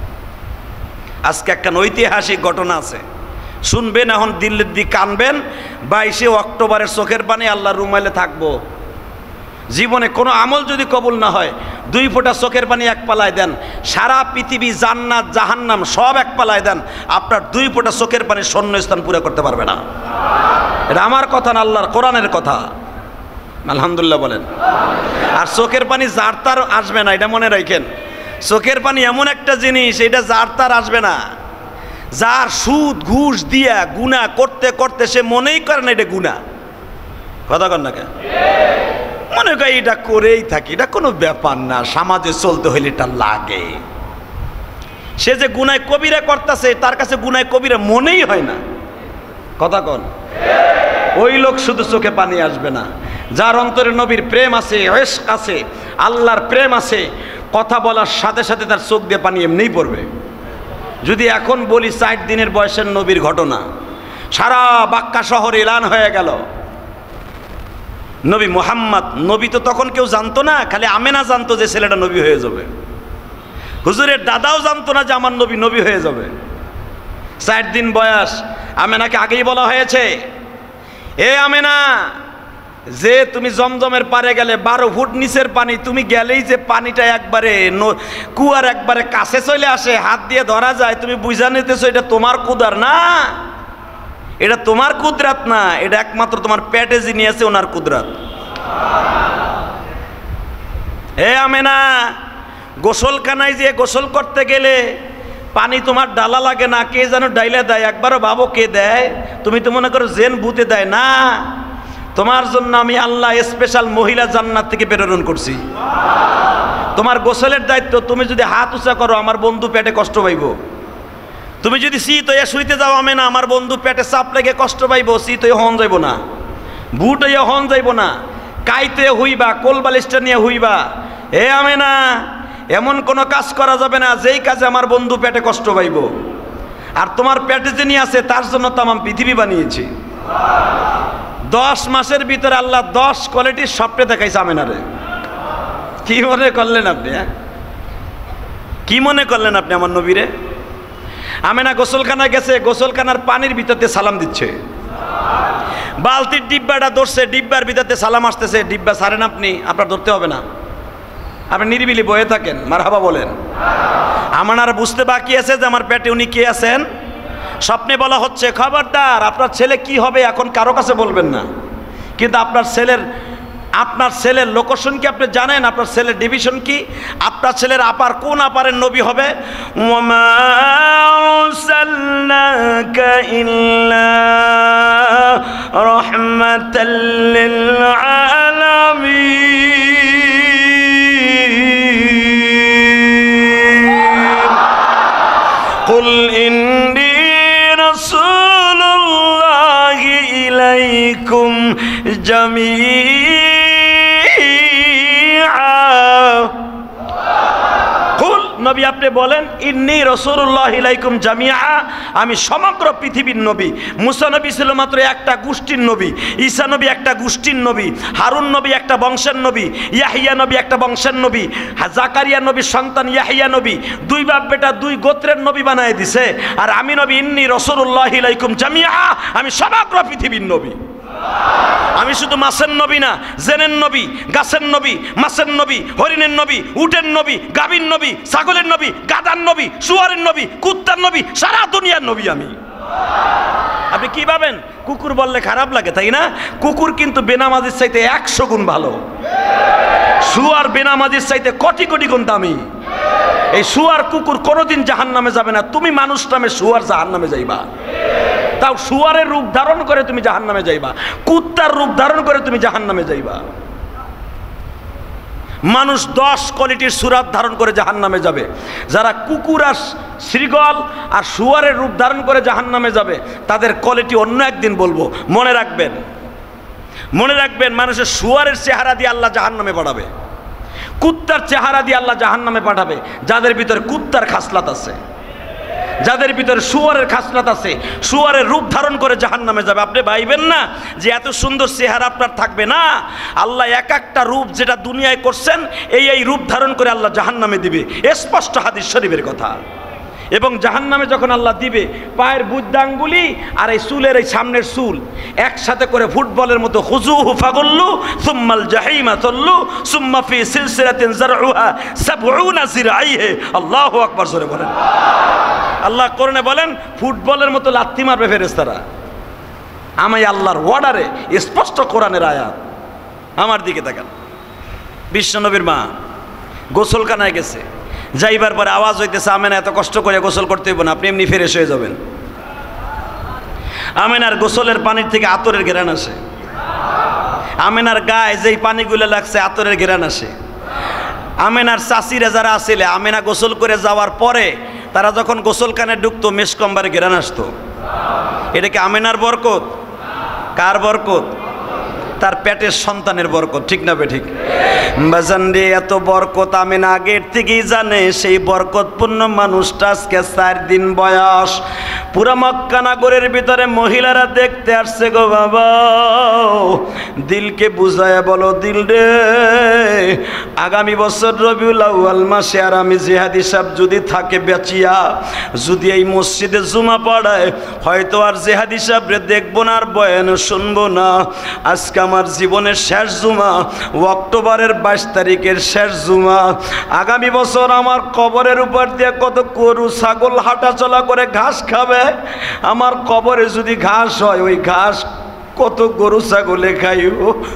আজকে একটা ঐতিহাসিক ঘটনা আছে, শুনবেন এখন দিল্লির দিক কানবেন। 22শে অক্টোবরের চোখের পানি আল্লাহর রুমাইলে থাকবো। জীবনে কোনো আমল যদি কবুল না হয়, 2 ফোঁটা চোখের পানি এক পালায় দেন, সারা পৃথিবী জান্নাত জাহান্নাম সব এক পালায় দেন, আপনার 2 ফোঁটা চোখের পানি শূন্যস্থান পুরো করতে পারবে না। এটা আমার কথা না, আল্লাহর কোরআনের কথা। আলহামদুলিল্লাহ বলেন। আর চোখের পানি যার তার আসবে না, এটা মনে রাখেন। চোখের পানি এমন একটা জিনিস, এটা যার তার আসবে না। যার সুদ ঘুষ দিয়া গুনাহ করতে করতে সে মনেই করে না এটা গুনাহ। কথা কন না কেন? মনে করি এটা করেই থাকি, এটা কোনো ব্যাপার না, সমাজে চলতে হইলে এটা লাগে। সে যে গুনায় কবিরা করতেছে, তার কাছে গুনায় কবিরা মনেই হয় না। কথা কন? ওই লোক শুধু চোখে পানি আসবে না, যার অন্তরে নবীর প্রেম আছে, ইশক আছে, আল্লাহর প্রেম আছে, কথা বলার সাথে সাথে তার চোখ দিয়ে পানি এমনিই পড়বে। যদি এখন বলি 60 দিনের বয়সের নবীর ঘটনা, সারা বাক্কা শহর এলান হয়ে গেল নবী মুহাম্মদ। নবী তো তখন কেউ জানতো না, খালি আমেনা জানতো যে ছেলেটা নবী হয়ে যাবে। হুজুরের দাদাও জানতো না যে আমার নবী নবী হয়ে যাবে। 60 দিন বয়স। আমেনাকে আগেই বলা হয়েছে, এ আমেনা, যে তুমি জমজমের পারে গেলে 12 ফুট নিচের পানি, তুমি গেলেই যে পানিটা একবারে কুয়ার একবারে কাছে চলে আসে, হাত দিয়ে ধরা যায়, তুমি বুঝা নিতেছো এটা তোমার কুদার না, এটা তোমার কুদরাত না, এটা একমাত্র তোমার পেটে যিনি আছে ওনার কুদরাত। হে আমেনা, গোসলখানায় যে গোসল করতে গেলে পানি তোমার ডালা লাগে না, কে যেন ডাইলে দেয়, একবারও ভাবো কে দেয়? তুমি তো মনে করো জেন ভূতে দেয় না। তোমার জন্য আমি আল্লাহ স্পেশাল মহিলা জান্নাত থেকে প্রেরণ করছি। তোমার গোসলের দায়িত্ব। তুমি যদি হাত উঁচা করো, আমার বন্ধু পেটে কষ্ট পাইব। তুমি যদি শীত হইয়া শুইতে যাও আমেনা, আমার বন্ধু পেটে চাপ লেগে কষ্ট পাইব। শীত হইয়া হন যাইব না, বুট হইয়া হন যাইব না, কাইতে হইবা, কোল বালিশটা নিয়ে হইবা। হে আমেনা, এমন কোনো কাজ করা যাবে না যেই কাজে আমার বন্ধু পেটে কষ্ট পাইব। আর তোমার পেটে যিনি আছে তার জন্য তামাম পৃথিবী বানিয়েছি। 10 মাসের ভিতরে আল্লাহ 10 কোয়ালিটির স্বপ্নে দেখাইছে আমেনারে। কি মনে করলেন আপনি? কি মনে করলেন আপনি আমার নবীরে? আমেনা গোসলখানায় গেছে, গোসলখানার পানির ভিতরতে সালাম দিচ্ছে, বালতির ডিব্বাটা ধরছে, ডিব্বার ভিতরতে সালাম আসতেছে। ডিব্বা ছাড়েন আপনি, আপনার ধরতে হবে না, আপনি নিরিবিলি বয়ে থাকেন, মারহাবা বলেন। আমার আর বুঝতে বাকি আছে যে আমার পেটে উনি কে আছেন। স্বপ্নে বলা হচ্ছে, খবরদার আপনার ছেলে কি হবে এখন কারো কাছে বলবেন না। কিন্তু আপনার ছেলের লোকেশন কি আপনি জানেন? আপনার ছেলের ডিভিশন কি? আপনার ছেলের আপার কোন আপারের নবী হবে? ওয়ামা আরসালনাকা ইল্লা রাহমাতাল লিল আলামিন। কুল ইন্নী রাসূলুল্লাহি ইলাইকুম জামিআ। নবী আপনি বলেন, ইন্নী রাসূলুল্লাহ ইলাইকুম জামিআ, আমি সমগ্র পৃথিবীর নবী। মুসা নবী ছিল মাত্র একটা গোষ্ঠীর নবী, ঈসা নবী একটা গোষ্ঠীর নবী, হারুন নবী একটা বংশের নবী, ইয়াহিয়া নবী একটা বংশের নবী, জাকারিয়া নবীর সন্তান ইয়াহিয়া নবী 2 বাপ বেটা 2 গোত্রের নবী বানায় দিছে। আর আমি নবী ইন্নী রাসূলুল্লাহ ইলাইকুম জামিআ, আমি সমগ্র পৃথিবীর নবী। আমি শুধু মাছের নবী না, জেনের নবী, গাছের নবী, মাছের নবী, হরিণের নবী, উটের নবী, গাভীর নবী, ছাগলের নবী, গাধার নবী, শুয়ারের নবী, কুত্তার নবী, সারা দুনিয়ার নবী আমি। আপনি কি ভাবেন কুকুর বললে খারাপ লাগে, তাই না? কুকুর কিন্তু বেনামাজির চাইতে 100 গুণ ভালো। শুয়ার বেনামাজির চাইতে কোটি কোটি গুণ দামি। এই শুয়ার কুকুর কোনোদিন জাহান্নামে যাবে না, তুমি মানুষ নামে শুয়ার জাহান্নামে যাইবা। তাও শুয়ারের রূপ ধারণ করে তুমি জাহান্নামে যাইবা, কুত্তার রূপ ধারণ করে তুমি জাহান্নামে যাইবা। মানুষ 10 কোয়ালিটির সুরাত ধারণ করে জাহান্নামে যাবে। যারা কুকুর আর শ্রীগল আর শুয়ারের রূপ ধারণ করে জাহান্নামে যাবে, তাদের কোয়ালিটি অন্য একদিন বলবো। মনে রাখবেন, মনে রাখবেন, মানুষের শুয়ারের চেহারা দিয়ে আল্লাহ জাহান্নামে পাঠাবে, কুত্তার চেহারা দিয়ে আল্লাহ জাহান্নামে পাঠাবে। যাদের ভিতরে কুত্তার খাসলাত আছে, যাদের ভিতরে শুয়ারের খাসলাত আছে, শুয়ারের রূপ ধারণ করে জাহান্নামে যাবে। আপনি ভাইবেন না যে এত সুন্দর চেহারা আপনার থাকবে না। আল্লাহ এক একটা রূপ যেটা দুনিয়ায় করছেন, এই রূপ ধারণ করে আল্লাহ জাহান্নামে দিবে। স্পষ্ট হাদিস শরীফের কথা। এবং জাহান্নামে যখন আল্লাহ দিবে, পায়ের বুদ্ধাঙ্গুলি আর এই চুলের এই সামনের চুল একসাথে করে ফুটবলের মতো খুজুহু ফাগুল্লু সুম্মাল জাহিমা সাল্লু সুম্মা ফি সিলসিলাতিন যারউহা ৭০ যিরাইহি। আল্লাহু আকবার, জোরে বলেন। আল্লাহ কোরআনে বলেন ফুটবলের মতো লাথি মারবে ফেরেশতারা। আমি আল্লাহর অর্ডারে, স্পষ্ট কোরআনের আয়াত। আমার দিকে তাকান। বিশ্বনবীর মা গোসলখানায় গেছে, যাইবার পরে আওয়াজ হইতেছে, আমেনা এত কষ্ট করে গোসল করতে হইব না, আপনি এমনি ফ্রেশ হয়ে যাবেন। আমেনার গোসলের পানির থেকে আতরের ঘেরান আসে। আমেনার গায়ে যেই পানিগুলো লাগছে আতরের ঘেরান আসে। আমেনার চাষিরা যারা আসলে, আমেনা গোসল করে যাওয়ার পরে তারা যখন গোসলখানে ঢুকতো, মেশকম্বার ঘেরান আসতো। এটা কি আমেনার বরকত? কার বরকত? তার পেটের সন্তানের বরকত, ঠিক না ঠিক? বাজান রে, এত বরকত আমেনা আগের থেকেই জানে। সেই বরকতপূর্ণ মানুষটা আজকে 4 দিন বয়স, পুরা মক্কা নগরের ভিতরে মহিলারা দেখতে আসছে। গো বাবা, দিলকে বুঝায় বলো, দিল রে, আগামী বছর রবিউল আউয়াল মাসে আর আমি জিহাদি সাহেব যদি থাকে বেঁচিয়া, যদি এই মসজিদে জুমা পড়ায়, হয়তো আর জিহাদি সাহেব রে দেখবো না, আর বয়ান শুনবো না। আজকে আমার জীবনের শেষ জুমা, অক্টোবরের 22 তারিখের শেষ জুমা। আগামী বছর আমার কবরের উপর দিয়ে কত গরু ছাগল হাঁটা চলা করে ঘাস খাবে। আমার কবরে যদি ঘাস হয়, ওই ঘাস কত গরু ছাগলে খাইব।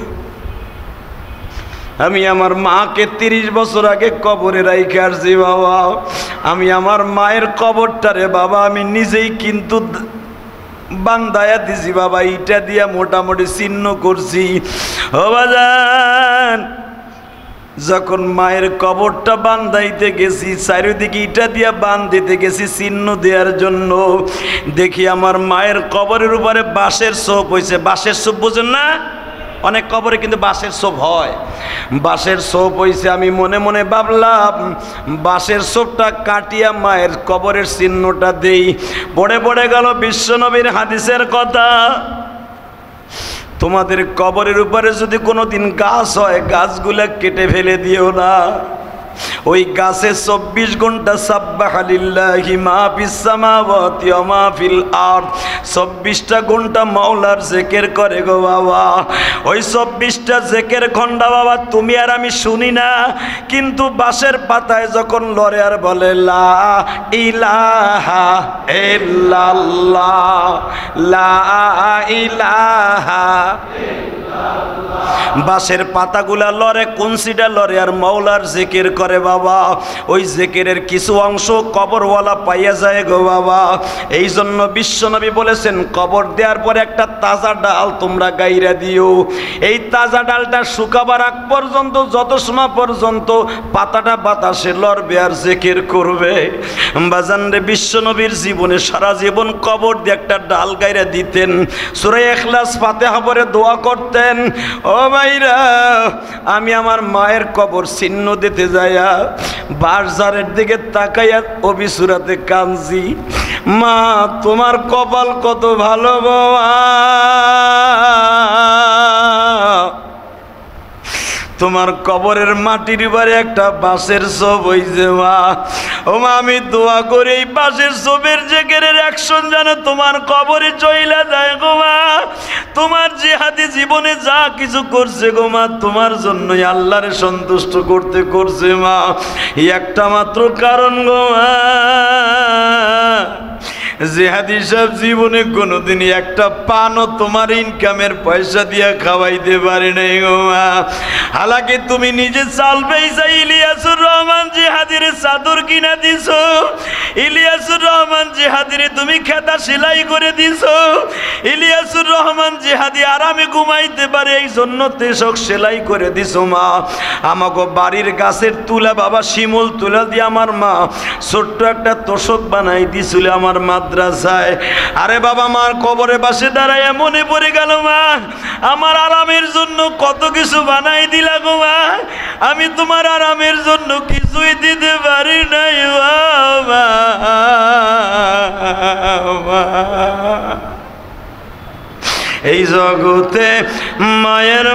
আমি আমার মাকে 30 বছর আগে কবরে রাইখে আসছি বাবা। আমি আমার মায়ের কবরটারে বাবা আমি নিজেই কিন্তু বান্দায়া দিছি বাবা, ইটা দিয়া মোটামুটি চিহ্ন করছি। ও বাজান, যখন মায়ের কবরটা বান্ধাইতে গেছি, চারিদিকে ইটা দিয়া বান্ধিতে গেছি চিহ্ন দেওয়ার জন্য, দেখি আমার মায়ের কবরের উপরে বাঁশের ছোপ হয়েছে। বাঁশের ছোপ বোঝেন না? অনেক কবরে কিন্তু বাঁশের ছোপ হয়। বাঁশের ছোপ হয়েছে। আমি মনে মনে ভাবলাম, বাঁশের ছোপটা কাটিয়া মায়ের কবরের চিহ্নটা দেই। পড়ে পড়ে গেল বিশ্বনবীর হাদিসের কথা, তোমাদের কবরের উপরে যদি কোনোদিন গাছ হয়, গাছগুলা কেটে ফেলে দিও না। ওই গাছে 24 ঘন্টা সাব্বাহা লিল্লাহি মা ফিস সামাওয়াতি ওয়া মা ফিল আরদ, 24টা ঘন্টা মাওলার জিকির করে গো বাবা। ওই 24টা জিকির ঘন্টা বাবা তুমি আর আমি শুনি না, কিন্তু বাঁশের পাতায় যখন লড়ে আর বলে লা ইলাহা ইল্লাল্লাহ, লা ইলাহা, বাঁশের পাতাগুলা লড়ে, কুনসিটা লড়ে আর মাওলার জিকির করে বাবা। ওই জিকিরের কিছু অংশ কবরওয়ালা পাইয়া যায় গো বাবা। এই জন্য বিশ্বনবী বলেছেন, কবর দেওয়ার পরে একটা তাজা ডাল তোমরা গাইরা দিও। এই তাজা ডালটা শুকাবার আগ পর্যন্ত, যত সময় পর্যন্ত পাতাটা বাতাসে লড়বে আর জিকির করবে। বাজান রে, বিশ্বনবীর জীবনে সারা জীবন কবর দিয়ে একটা ডাল গাইরা দিতেন, সূরা ইখলাস ফাতিহা পড়ে দোয়া করতেন। ও ভাইরা, আমি আমার মায়ের কবর চিহ্ন দিতে যাইয়া বাজারের দিকে তাকাইয়া অবিসুরাতে কাঁদছি। মা, তোমার কপাল কত ভালো বাবা, তোমার কবরের মাটির বারে একটা বাঁশের ছব হইছে মা। ও মা, আমি দোয়া করি এই বাঁশের ছবের জেকেরের অ্যাকশন যেন তোমার কবরে চইলা যায় গো মা। তোমার জিহাদি জীবনে যা কিছু করছে গো মা, তোমার জন্যই আল্লাহরে সন্তুষ্ট করতে করছে মা। এই একটা মাত্র কারণ গো মা। জিহাদি সাহেব জীবনে কোনোদিন একটা পানও তোমার ইনকামের পয়সা দিয়া খাওয়াইতে পারে নাই গো মা। হালাকি তুমি নিজে চাল পেয়েছা, ইলিয়াসুর রহমান জিহাদির চাদর কিনা দিছো, ইলিয়াসুর রহমান জিহাদিরে তুমি খেতা সেলাই করে দিছো, ইলিয়াসুর রহমান জিহাদি আরামে ঘুমাইতে পারে এই জন্য তেশক সেলাই করে দিছো মা। আমাকে বাড়ির গাছের তুলা বাবা শিমুল তুলা দিয়ে আমার মা ছোট্ট একটা তোষক বানাই দিছিল আমার মাদ্রাসায়। আরে বাবা, মার কবরে পাশে দাঁড়ায় মনে পড়ে গেল মা, আমার আরামের জন্য কত কিছু বানাই দিলা গো মা। আমি তোমার আরামের জন্য কিছুই দিতে পারি নাই বাবা। এই জগতে মায়ের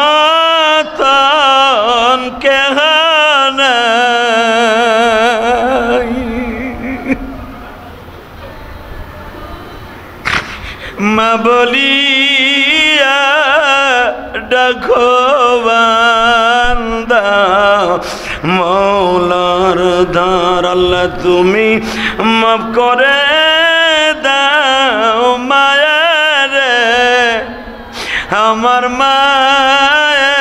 মতন কেহ নাই, মা বলিয়া ডাকো বান্দা মৌলার ধার। আল্লাহ তুমি মাফ করে দাও মায়ারে, আমার মায়ে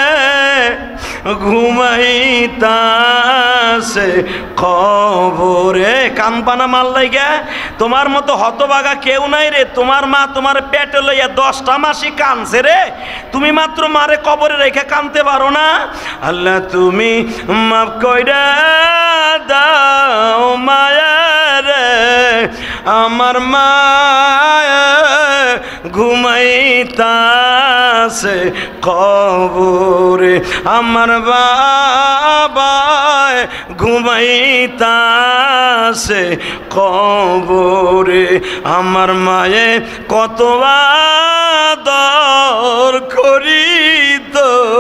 ঘুমাইতাছে কবরে। কান পানা মাল লাইগা তোমার মতো হতবাগা কেউ নাই রে। তোমার মা তোমার পেটে লইয়া 10টা মাসই কানছে রে, তুমি মাত্র মারে কবরে রেখে কানতে পারো না। আল্লাহ তুমি মাফ কইরা দাও মায়ারে, আমার মায়ে ঘুমাইতাছে কবরে, আমার বাবায় ঘুমাইতাছে কবরে, আমার মায়ে কত আদর করিত,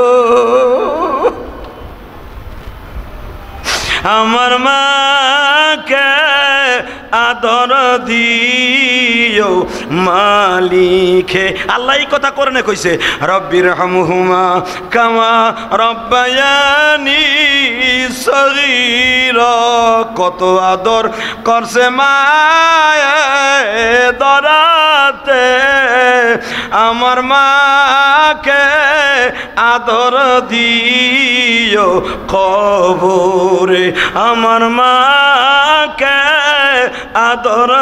আমার মাকে আদর দিও মালিকে। আল্লাহ এই কথা করে না কইছে, রব্বির হামহুমা কামা রব্বায়ানি সগীরা। কত আদর করছে মায়ে দরাতে, আমার মাকে আদর দিও কবরে, আমার মাকে আদর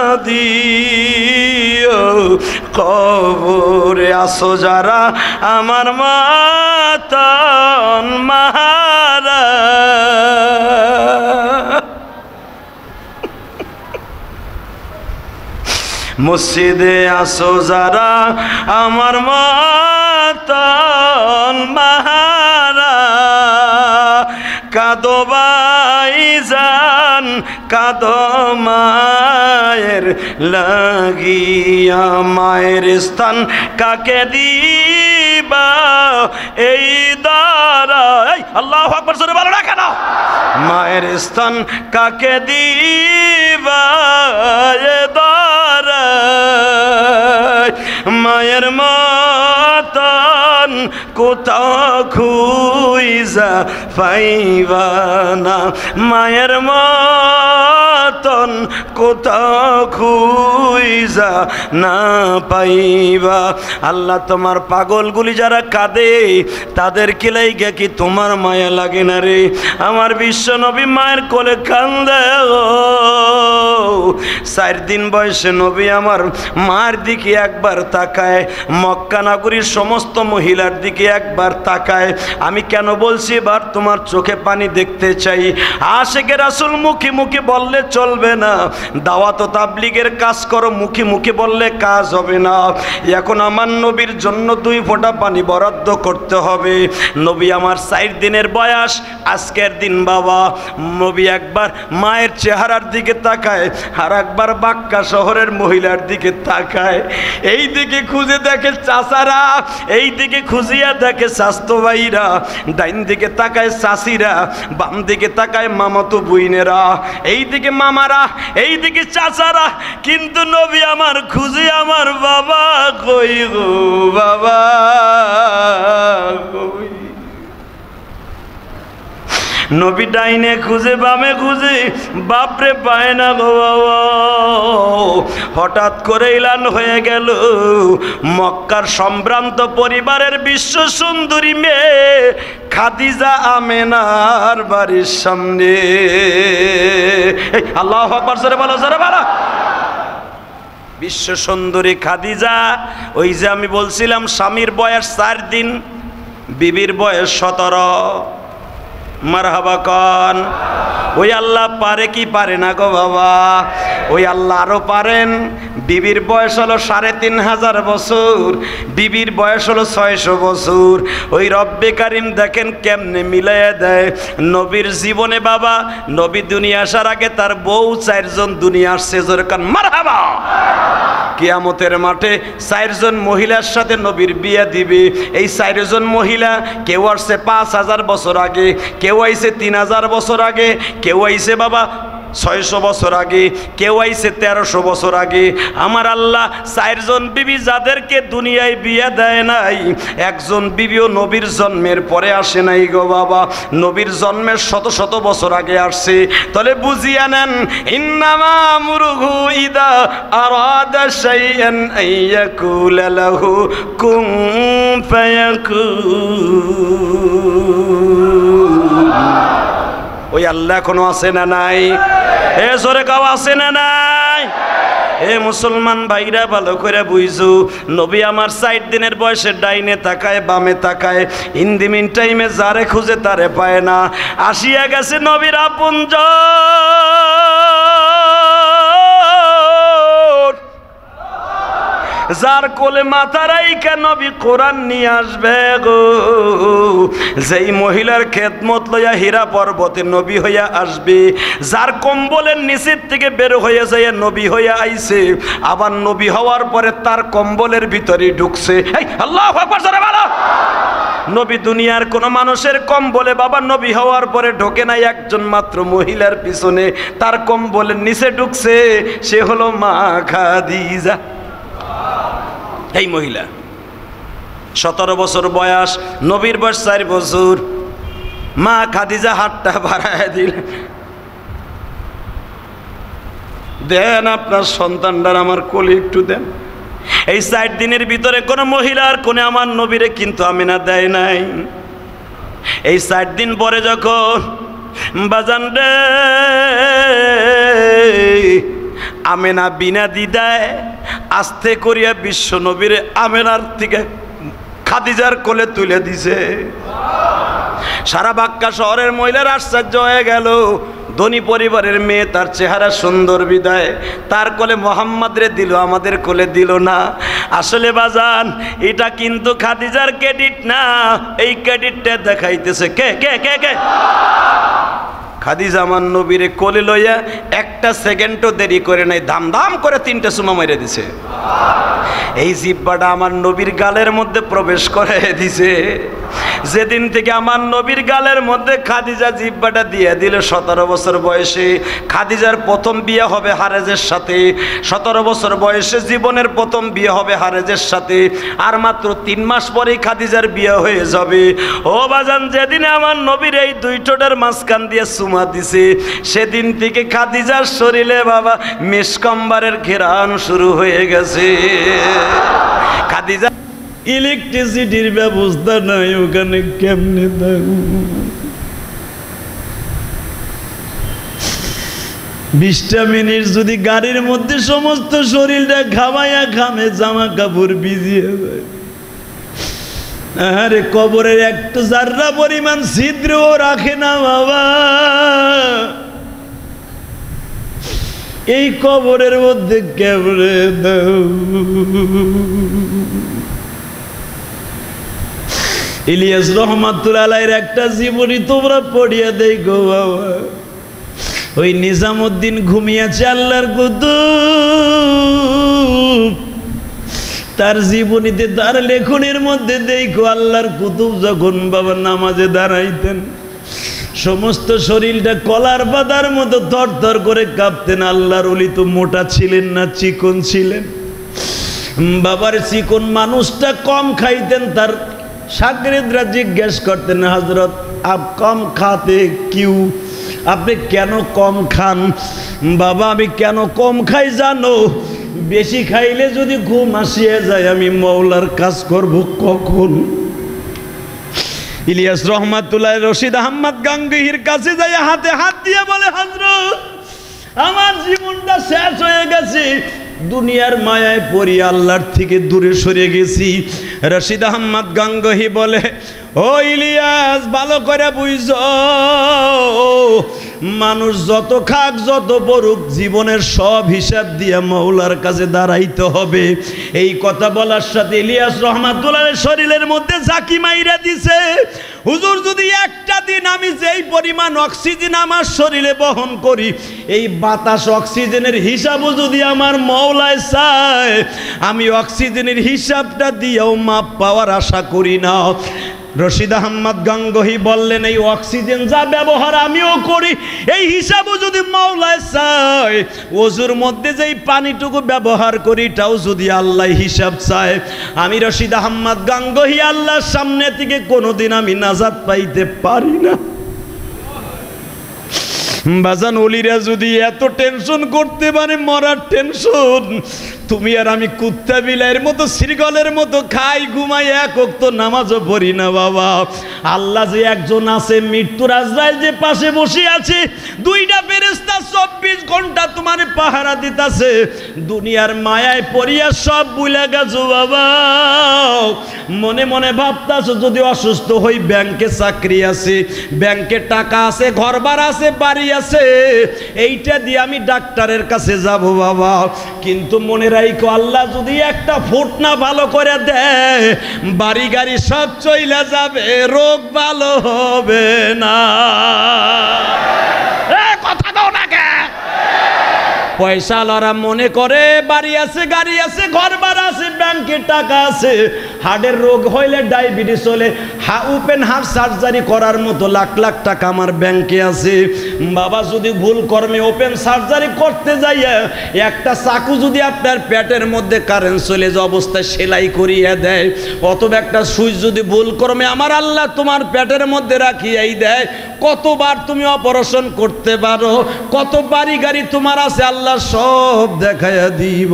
দিও কবরে। আসো যারা আমার মতন মাহারা, মসজিদে আসো যারা আমার মতন মাহারা, কাদো ভাইজান কাদো মায়ের লাগিয়া, মায়ের স্থান কাকে দিবা এই দ্বারা। আল্লাহু আকবার জোরে বলো না কেন? মায়ের স্থান কাকে দিবা এ দ্বারা, মায়ের মতন কোথাও খুঁজা পাইবা না, মায়ের মতন কোথাও খুঁজা না পাইবা। আল্লাহ তোমার পাগলগুলি যারা কাঁদে তাদেরকে লাইগা কি তোমার মায়া লাগে না রে? আমার বিশ্ব নবী মায়ের কোলে কান্দে, 4 দিন বয়সে নবী আমার মার দিকে একবার তাকায়, মক্কা নগরীর সমস্ত মহিলার দিকে একবার তাকায়। আমি কেন বলছি এবার তোমার চোখে পানি দেখতে চাই। আশেকে রাসূল মুখে মুখে বললে চলবে না, দাওয়াত ও তাবলীগের কাজ করো, মুখে মুখে বললে কাজ হবে না। এখন আমার নবীর জন্য 2 ফোঁটা পানি বরাদ্দ করতে হবে। নবী আমার 4 দিনের বয়স, আজকের দিন বাবা নবী একবার মায়ের চেহারার দিকে তাকায়, আর একবার বাক্কা শহরের মহিলার দিকে তাকায়। এই দিকে খুঁজে দেখে চাচারা, এই দিকে খুঁজিয়া দেখে স্বাস্থ্য ভাইরা, ডাইন দিকে তাকায় চাচিরা, বাম দিকে তাকায় মামাতো বুইনেরা, এই দিকে মামারা, এই দিকে চাচারা। কিন্তু নবী আমার খুঁজে আমার বাবা কই গো, বাবা কই। নবী ডাইনে খুঁজে বামে খুঁজে, বাপরে পায় না গো বাবা। হঠাৎ করে এলান হয়ে গেল, মক্কার সম্ভ্রান্ত পরিবারের বিশ্ব সুন্দরী মেয়ে খাদিজা আমেনার বাড়ির সামনে। আল্লাহু আকবার, জোরে বলো, জোরে বলো। বিশ্ব সুন্দরী খাদিজা, ওই যে আমি বলছিলাম স্বামীর বয়স 4 দিন, বিবির বয়স 17। মারহাবা কন। ওই আল্লাহ পারে কি পারে না গো বাবা? ওই আল্লাহ আরো পারেন। বিবির বয়স হলো 3500 বছর, বিবির বয়স হলো 600 বছর। ওই রব্বে কারিম দেখেন কেমনে মিলাইয়া দেয়। নবীর জীবনে বাবা, নবী দুনিয়া আসার আগে তার বউ 4 জন দুনিয়া আসছে, জোরে কান মারহাবা। কিয়ামতের মাঠে 4 জন মহিলার সাথে নবীর বিয়ে দিবে। এই 4 জন মহিলা, কেউ আসছে 5000 বছর আগে, কেউ আইছে 3000 বছর আগে, কেউ আইছে বাবা 600 বছর আগে, কেউ আইছে 1300 বছর আগে। আমার আল্লাহ 4 জন বিবি যাদেরকে দুনিয়ায় বিয়ে দেয় নাই, একজন বিবিও নবীর জন্মের পরে আসে নাই গো বাবা, নবীর জন্মের শত শত বছর আগে আসছে। তাহলে বুঝিয়া নেন, ইন্নামা আমরুহু ইদা আরাদা শাইআন আইয়াকুলা লাহু কুন ফায়াকুন। ওই আল্লাহ এখনো আছে না নাই? এ জোরে কাও আছে না নাই? এ মুসলমান ভাইরা ভালো করে বুঝছো, নবী আমার 4 দিনের বয়সে ডাইনে তাকায় বামে তাকায়, ইন দি মিন টাইমে যারে খুঁজে তারে পায় না। আসিয়া গেছে নবীর আপনজন, যার কোলে মাথা রাইখা নবী কোরআন নিয়ে আসবে গো। যেই মহিলার খেদমত লইয়া হীরা পর্বতে নবী হইয়া আসবে, যার কম্বলের নিচের থেকে বের হয়ে যায় নবী হইয়া আইছে, আবার নবী হওয়ার পরে তার কম্বলের ভিতরে ঢুকছে। আল্লাহু আকবার, জোরে বলো। নবী দুনিয়ার কোন মানুষের কম্বলে বাবা নবী হওয়ার পরে ঢোকে নাই, একজন মাত্র মহিলার পিছনে তার কম্বলের নিচে ঢুকছে, সে হলো মা খাদিজা। এই মহিলা 17 বছর বয়স, নবীর বয়স 4 বছর। মা খাদিজা হাতটা বাড়ায় দিল, দেন আপনার সন্তানটার আমার কোলে একটু দেন। এই 4 দিনের ভিতরে কোনো মহিলার কোনে আমার নবীরে কিন্তু আমিনা দেয় নাই। এই 4 দিন পরে যখন বাজান রে আমেনা বিনা দিদায় আস্তে করিয়া বিশ্ব নবীর আমেনার থেকে খাদিজার কোলে তুলে দিছে। সারা বাক্কা শহরের মহিলার আশ্চর্য হয়ে গেল, ধনী পরিবারের মেয়ে, তার চেহারা সুন্দর বিদায় তার কোলে মোহাম্মদ রে দিল, আমাদের কোলে দিল না। আসলে বাজান এটা কিন্তু খাদিজার ক্রেডিট না, এই ক্রেডিটটা দেখাইতেছে কে কে কে কে? খাদিজা আমার নবীরে কোলে লইয়া একটা সেকেন্ডও দেরি করে নাই, ধাম ধাম করে 3টে চুমা মেরে দিছে। এই জিহ্বাটা আমার নবীর গালের মধ্যে প্রবেশ করে দিছে। যেদিন থেকে আমার নবীর গালের মধ্যে খাদিজা জিহ্বাটা দিয়ে দিল, 17 বছর বয়সে খাদিজার প্রথম বিয়ে হবে হারেজের সাথে। 17 বছর বয়সে জীবনের প্রথম বিয়ে হবে হারেজের সাথে। আর মাত্র 3 মাস পরেই খাদিজার বিয়ে হয়ে যাবে। ও বাজান, যেদিন আমার নবীর এই 2 ঠোঁটের মাঝখান দিয়ে চুমা দিছে, সেদিন থেকে খাদিজার শরীরে বাবা মিসকম্বরের ঘেরান শুরু হয়ে গেছে। খাদিজা ইলেকট্রিসিটির ব্যবস্থা নাই, ওখানে কেমনে থাকবো? 20টা মিনিট যদি গাড়ির মধ্যে সমস্ত শরীরটা ঘামাইয়া ঘামে, জামা কাপড় ভিজিয়ে যায়। আরে কবরের একটু জাররা পরিমাণ ছিদ্রও রাখে না বাবা। এই কবরের মধ্যে কেমনে দাও। ইলিয়াস রহমাতুল্লাহ আলাইহির একটা জীবনী তোমরা পড়িয়া দেখো বাবা। ওই নিজামউদ্দিন ঘুমিয়েছে আল্লাহর কুতুব, তার জীবনীতে তার লেখনের মধ্যে দেখো আল্লাহর কুতুব যখন বাবা নামাজে দাঁড়াইতেন সমস্ত শরীরটা কলার পাতার মতো থরথর করে কাঁপতেন। আল্লাহর ওলি তো মোটা ছিলেন না, চিকন ছিলেন। বাবার চিকন মানুষটা কম খাইতেন। তার শাগরেদরা জিজ্ঞেস করতেন, হযরত আপ কম খাতে কিউ, আপনি কেন কম খান? বাবা আমি কেন কম খাই জানো? বেশি খাইলে যদি ঘুম আসিয়া যায় আমি মওলার কাজ করব কখন? ইলিয়াস রহমাতুল্লাহ রশিদ আহমদ গাঙ্গুহির কাছে যাই হাতে হাত দিয়ে বলে, হযরত আমার জীবনটা শেষ হয়ে গেছে, দুনিয়ার মায়ায় পড়ি আল্লাহর থেকে দূরে সরে গেছি। রশিদ আহমদ গাঙ্গুহি বলে, ও ইলিয়াস ভালো করে বুঝো, মানুষ যত খাক যত পড়ুক জীবনের সব হিসাব দিয়ে মওলার কাছে দাঁড়াইতে হবে। এই কথা বলার সাথে ইলিয়াস রহমাতুল্লাহর শরীরের মধ্যে ঝাঁকি মাইরা দিছে। হুজুর যদি একটা দিন আমি যেই পরিমাণ অক্সিজেন আমার শরীরে বহন করি এই বাতাস অক্সিজেনের হিসাবও যদি আমার মওলায় চায় আমি অক্সিজেনের হিসাবটা দিয়েও মাপ পাওয়ার আশা করি না। রশিদ আহমদ গাঙ্গুহি বললেন, এই অক্সিজেন যা ব্যবহার আমিও করি এই হিসাবও যদি মওলায় চায়, ওজুর মধ্যে যেই পানিটুকু ব্যবহার করি এটাও যদি আল্লাহ হিসাব চায়, আমি রশিদ আহমদ গাঙ্গুহি আল্লাহর সামনে থেকে কোনোদিন আমি নাজাত পাইতে পারি না। বাজান ওলিরা যদি এত টেনশন করতে পারে, মরার টেনশন, তুমি আর আমি কুত্তা বিলাইয়ের মতো শৃগালের মতো খাই ঘুমাই এক ওয়াক্ত নামাজও পড়ি না বাবা। আল্লাহ যে একজন আছে, মৃত্যুর আজরাইল যে পাশে বসে আছে, দুইটা ফেরেশতা 24 ঘন্টা তোমার পাহারা দিতেছে। দুনিয়ার মায়ায় পড়িয়া সব ভুলে গেছো বাবা। মনে মনে ভাবতাছো যদি অসুস্থ হই ব্যাংকে চাকরি আছে, ব্যাংকে টাকা আছে, ঘরবার আছে, বাড়ি আছে, এইটা দিয়ে আমি ডাক্তারের কাছে যাব বাবা। কিন্তু মনে রাখো আল্লাহ যদি একটা ফুট না ভালো করে দেয় বাড়ি গাড়ি সব চইলা যাবে, রোগ ভালো হবে না। কথা দাও না কে? পয়সা লরা মনে করে বাড়ি আছে, গাড়ি আছে, ঘরবার আছে, ব্যাংকে টাকা আছে, হার্টের রোগ হইলে ডায়াবেটিস হলে ওপেন হার্ট সার্জারি করার মতো লাখ লাখ টাকা আমার ব্যাংকে আছে। বাবা যদি ভুল কর্মে ওপেন সার্জারি করতে যাইয়া একটা চাকু যদি আপনার পেটের মধ্যে কারেন্ট চলে যে অবস্থায় সেলাই করিয়ে দেয়, অথবা একটা সুইচ যদি ভুল কর্মে আমার আল্লাহ তোমার পেটের মধ্যে রাখিয়াই দেয়, কতবার তুমি অপারেশন করতে পারো, কত বাড়ি গাড়ি তোমার আছে আল্লাহ সব দেখাইয়া দিব।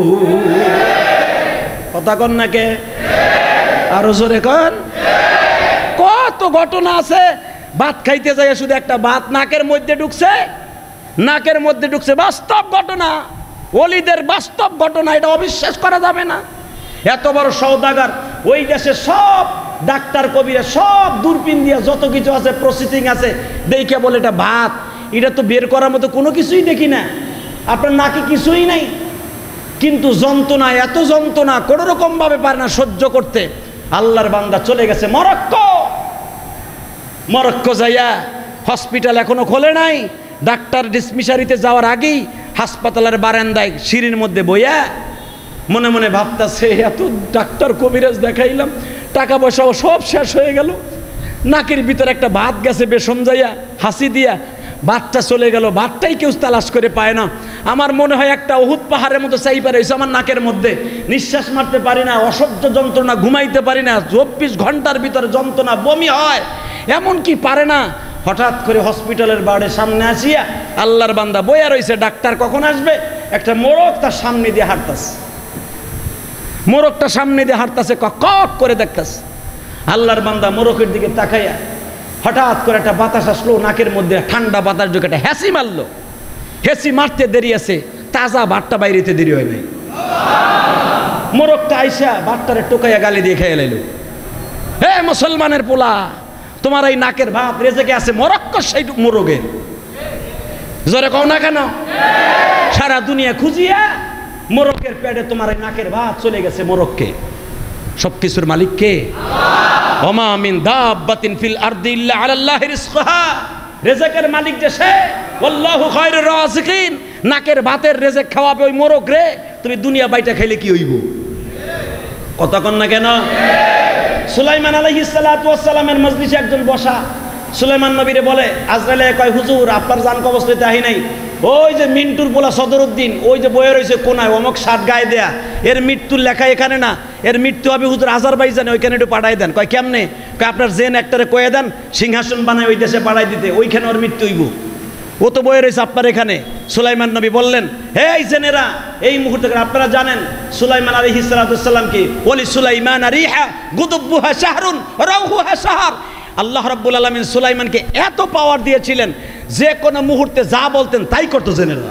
কথা কন না কে? আরো জোরে কন। কত ঘটনা আছে, ভাত খাইতে যায় শুধু একটা ভাত নাকের মধ্যে ঢুকছে, নাকের মধ্যে ঢুকছে, বাস্তব ঘটনা, ওলিদের বাস্তব ঘটনা, এটা অবিশ্বাস করা যাবে না। এত বড় সওদাগর, ওই দেশে সব ডাক্তার কবিরা সব দূরবীন দিয়ে যত কিছু আছে প্রসেসিং আছে দেখে বলে এটা ভাত, এটা তো বের করার মতো কোনো কিছুই দেখি না, আপনার নাকে কিছুই নাই, কিন্তু যন্ত্রণা, এত যন্ত্রণা কোনো রকম ভাবে পারে না সহ্য করতে। আল্লাহর বান্দা চলে গেছে মরক্কো, মরক্কো যাইয়া হসপিটাল এখনো খোলে নাই, ডাক্তার ডিসমিশারিতে যাওয়ার আগেই হাসপাতালের বারান্দায় সিঁড়ির মধ্যে বইয়া মনে মনে ভাবতাছে এত ডাক্তার কবিরাজ দেখাইলাম, টাকা পয়সাও সব শেষ হয়ে গেল, নাকের ভিতরে একটা ভাত গেছে বেসম যাইয়া হাসি দিয়া, ভাতটা চলে গেল, ভাতটাই কেউ তালাশ করে পায় না। আমার মনে হয় একটা উহুদ পাহাড়ের মতো চাইপা রয়েছে আমার নাকের মধ্যে, নিঃশ্বাস মারতে পারি না, অসহ্য যন্ত্রণা, ঘুমাইতে পারি না, 24 ঘন্টার ভিতরে যন্ত্রণা, বমি হয়, এমন কি পারে না। হঠাৎ করে হসপিটালের বাড়ির সামনে আসিয়া আল্লাহর বান্দা বইয়া রয়েছে, ডাক্তার কখন আসবে, একটা মোরগ তার সামনে দিয়ে হাঁটতাছে, মোরগটা সামনে দিয়ে হাঁটতাছে, কক করে দেখতাছে। আল্লাহর বান্দা মোরগের দিকে তাকাইয়া হঠাৎ করে একটা বাতাস আসলো নাকের মধ্যে, ঠান্ডা বাতাস ঢুকে একটা হেসি মারলো, হেসি মারতে দেরি আছে, তাজা ভাতটা বাইরেতে দেরি হয় নাই, মোরগটা আইসা ভাতটারে টোকাইয়া গালি দিয়ে খেয়ে লাইল। হে মুসলমানের পোলা, তোমার এই নাকের ভাত রেজেকে আছে মরক্কো সেই মোরগের, জোরে কও না কেন? সারা দুনিয়া খুঁজিয়া মোরকের পেটে তোমার এই নাকের ভাত চলে গেছে। মোরককে, সবকিছুর মালিক কে? ওমা মিন দাব্বাতিন ফিল আরদি ইল্লা আলাল্লাহি রিজকুহা, রিজকের মালিক যে সে। আল্লাহু খায়রুর রাযিকিন, নাকের ভাতের রিজক খাওয়াবে ওই মোরক রে। তুমি দুনিয়া বাইটা খাইলে কি হইব? কথা কন না কেন? সুলাইমান আলাইহিস সালাতু ওয়াস সালামের মজলিসে একজন বসা, সুলাইমান নবীরে বলে, আজরাইল কয় হুজুর আপনার জান কবজ লইতে আহি নাই। ওই যে মিন্টুর পোলা সদরউদ্দিন ওই যে বয়ে রয়েছে কোনায়, অমুক শার্ট গায়ে দেয়া, এর মৃত্যুর লেখা এখানে না, এর মৃত্যু হবে হুজুর আজারবাইজানে, ওইখানে একটু পাঠাই দেন। কয় কেমনে? কয় আপনার জেন একটারে কয়ে দেন সিংহাসন বানায় ওই দেশে পাঠাই দিতে, ওইখানে ওর মৃত্যু হইব। ও তো বয়ে রয়েছে আপনার এখানে। সুলাইমান নবী বললেন, হে জেনেরা, এই মুহূর্তে আপনারা জানেন সুলাইমান আলাইহিস সালাতু সালাম কি? ওলি সুলাইমান রিহা গুদুবুহা শাহরুন রাউহুহা শাহর। আল্লাহ রাব্বুল আলামিন সুলাইমানকে এত পাওয়ার দিয়েছিলেন যে কোনো মুহূর্তে যা বলতেন তাই করতো জেনেরা।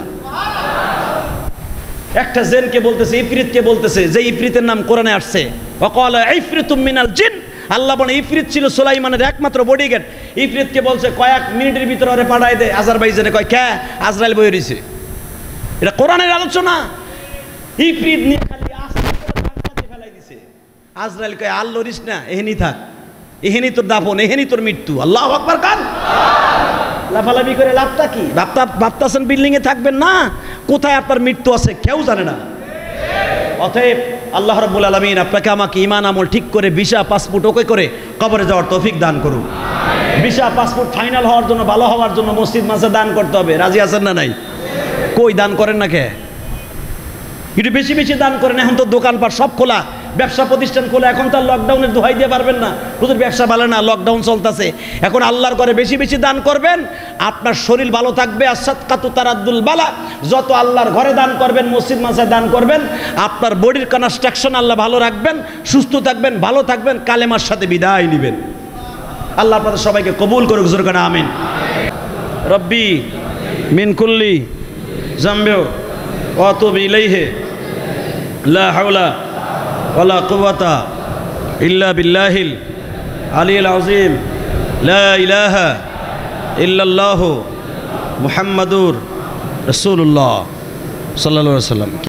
একটা জেনকে বলতেছে, ইফরিতকে বলতেছে, যে ইফরিতের নাম কোরআনে আসছে, ওয়াকালা ইফরিতুম মিনাল জিন। আল্লাহ বলে ইফরিত ছিল সুলাইমানের একমাত্র বডিগার্ড। ইফরিতকে বলছে কয়েক মিনিটের ভিতরে ওরে পাঠায় দে আজারবাইজানে। কয় কে? আজরাইল বই রইছে। এটা কোরআনের আলোচনা। ইফরিত নিয়ে খালি আস্তে করে ফেলাই দিছে। আজরাইল কয় আর লরিস না, এহেনি থাক, এহেনি তোর দাফন, এহেনি তোর মৃত্যু। আল্লাহু আকবার কান। লাফালাফি করে লাভটা কি? ভাবতাছেন বিল্ডিং এ থাকবেন না, কোথায় আপনার মৃত্যু আছে কেউ জানে না। অতএব আল্লাহ রাব্বুল আলামিন আপনাকে আমাকে ঈমান আমল ঠিক করে ভিসা পাসপোর্ট ওকে করে কবরে যাওয়ার তৌফিক দান করুন। ভিসা পাসপোর্ট ফাইনাল হওয়ার জন্য, ভালো হওয়ার জন্য মসজিদ মাসে দান করতে হবে। রাজি আছেন না নাই? কই দান করেন না কে? একটু বেশি বেশি দান করেন। এখন তো দোকানপাট সব খোলা, ব্যবসা প্রতিষ্ঠান খোলা। এখন তো আর লকডাউনের দোহাই দিয়ে পারবেন না, হুজুর ব্যবসা ভালো না, লকডাউন চলতেছে। এখন আল্লাহর করে বেশি বেশি দান করবেন, আপনার শরীর ভালো থাকবে। আর সাদকাতু তারাদ্দুল বালা, যত আল্লাহর ঘরে দান করবেন, মসজিদ মাসায় দান করবেন, আপনার বডির কনস্ট্রাকশন আল্লাহ ভালো রাখবেন, সুস্থ থাকবেন, ভালো থাকবেন, কালেমার সাথে বিদায় নেবেন। আল্লাহ আপনাদের সবাইকে কবুল করুক, জোরে করে আমিন। রব্বি মিন কুল্লি জামবি ওয়া আতুবু ইলাইহি লা হাওলা ওয়ালা কুওয়াতা ইল্লা বিল্লাহিল আলিয়্যিল আযীম। লা ইলাহা ইল্লাল্লাহু মুহাম্মাদুর রাসূলুল্লাহ সাল্লাল্লাহু আলাইহি ওয়াসাল্লাম।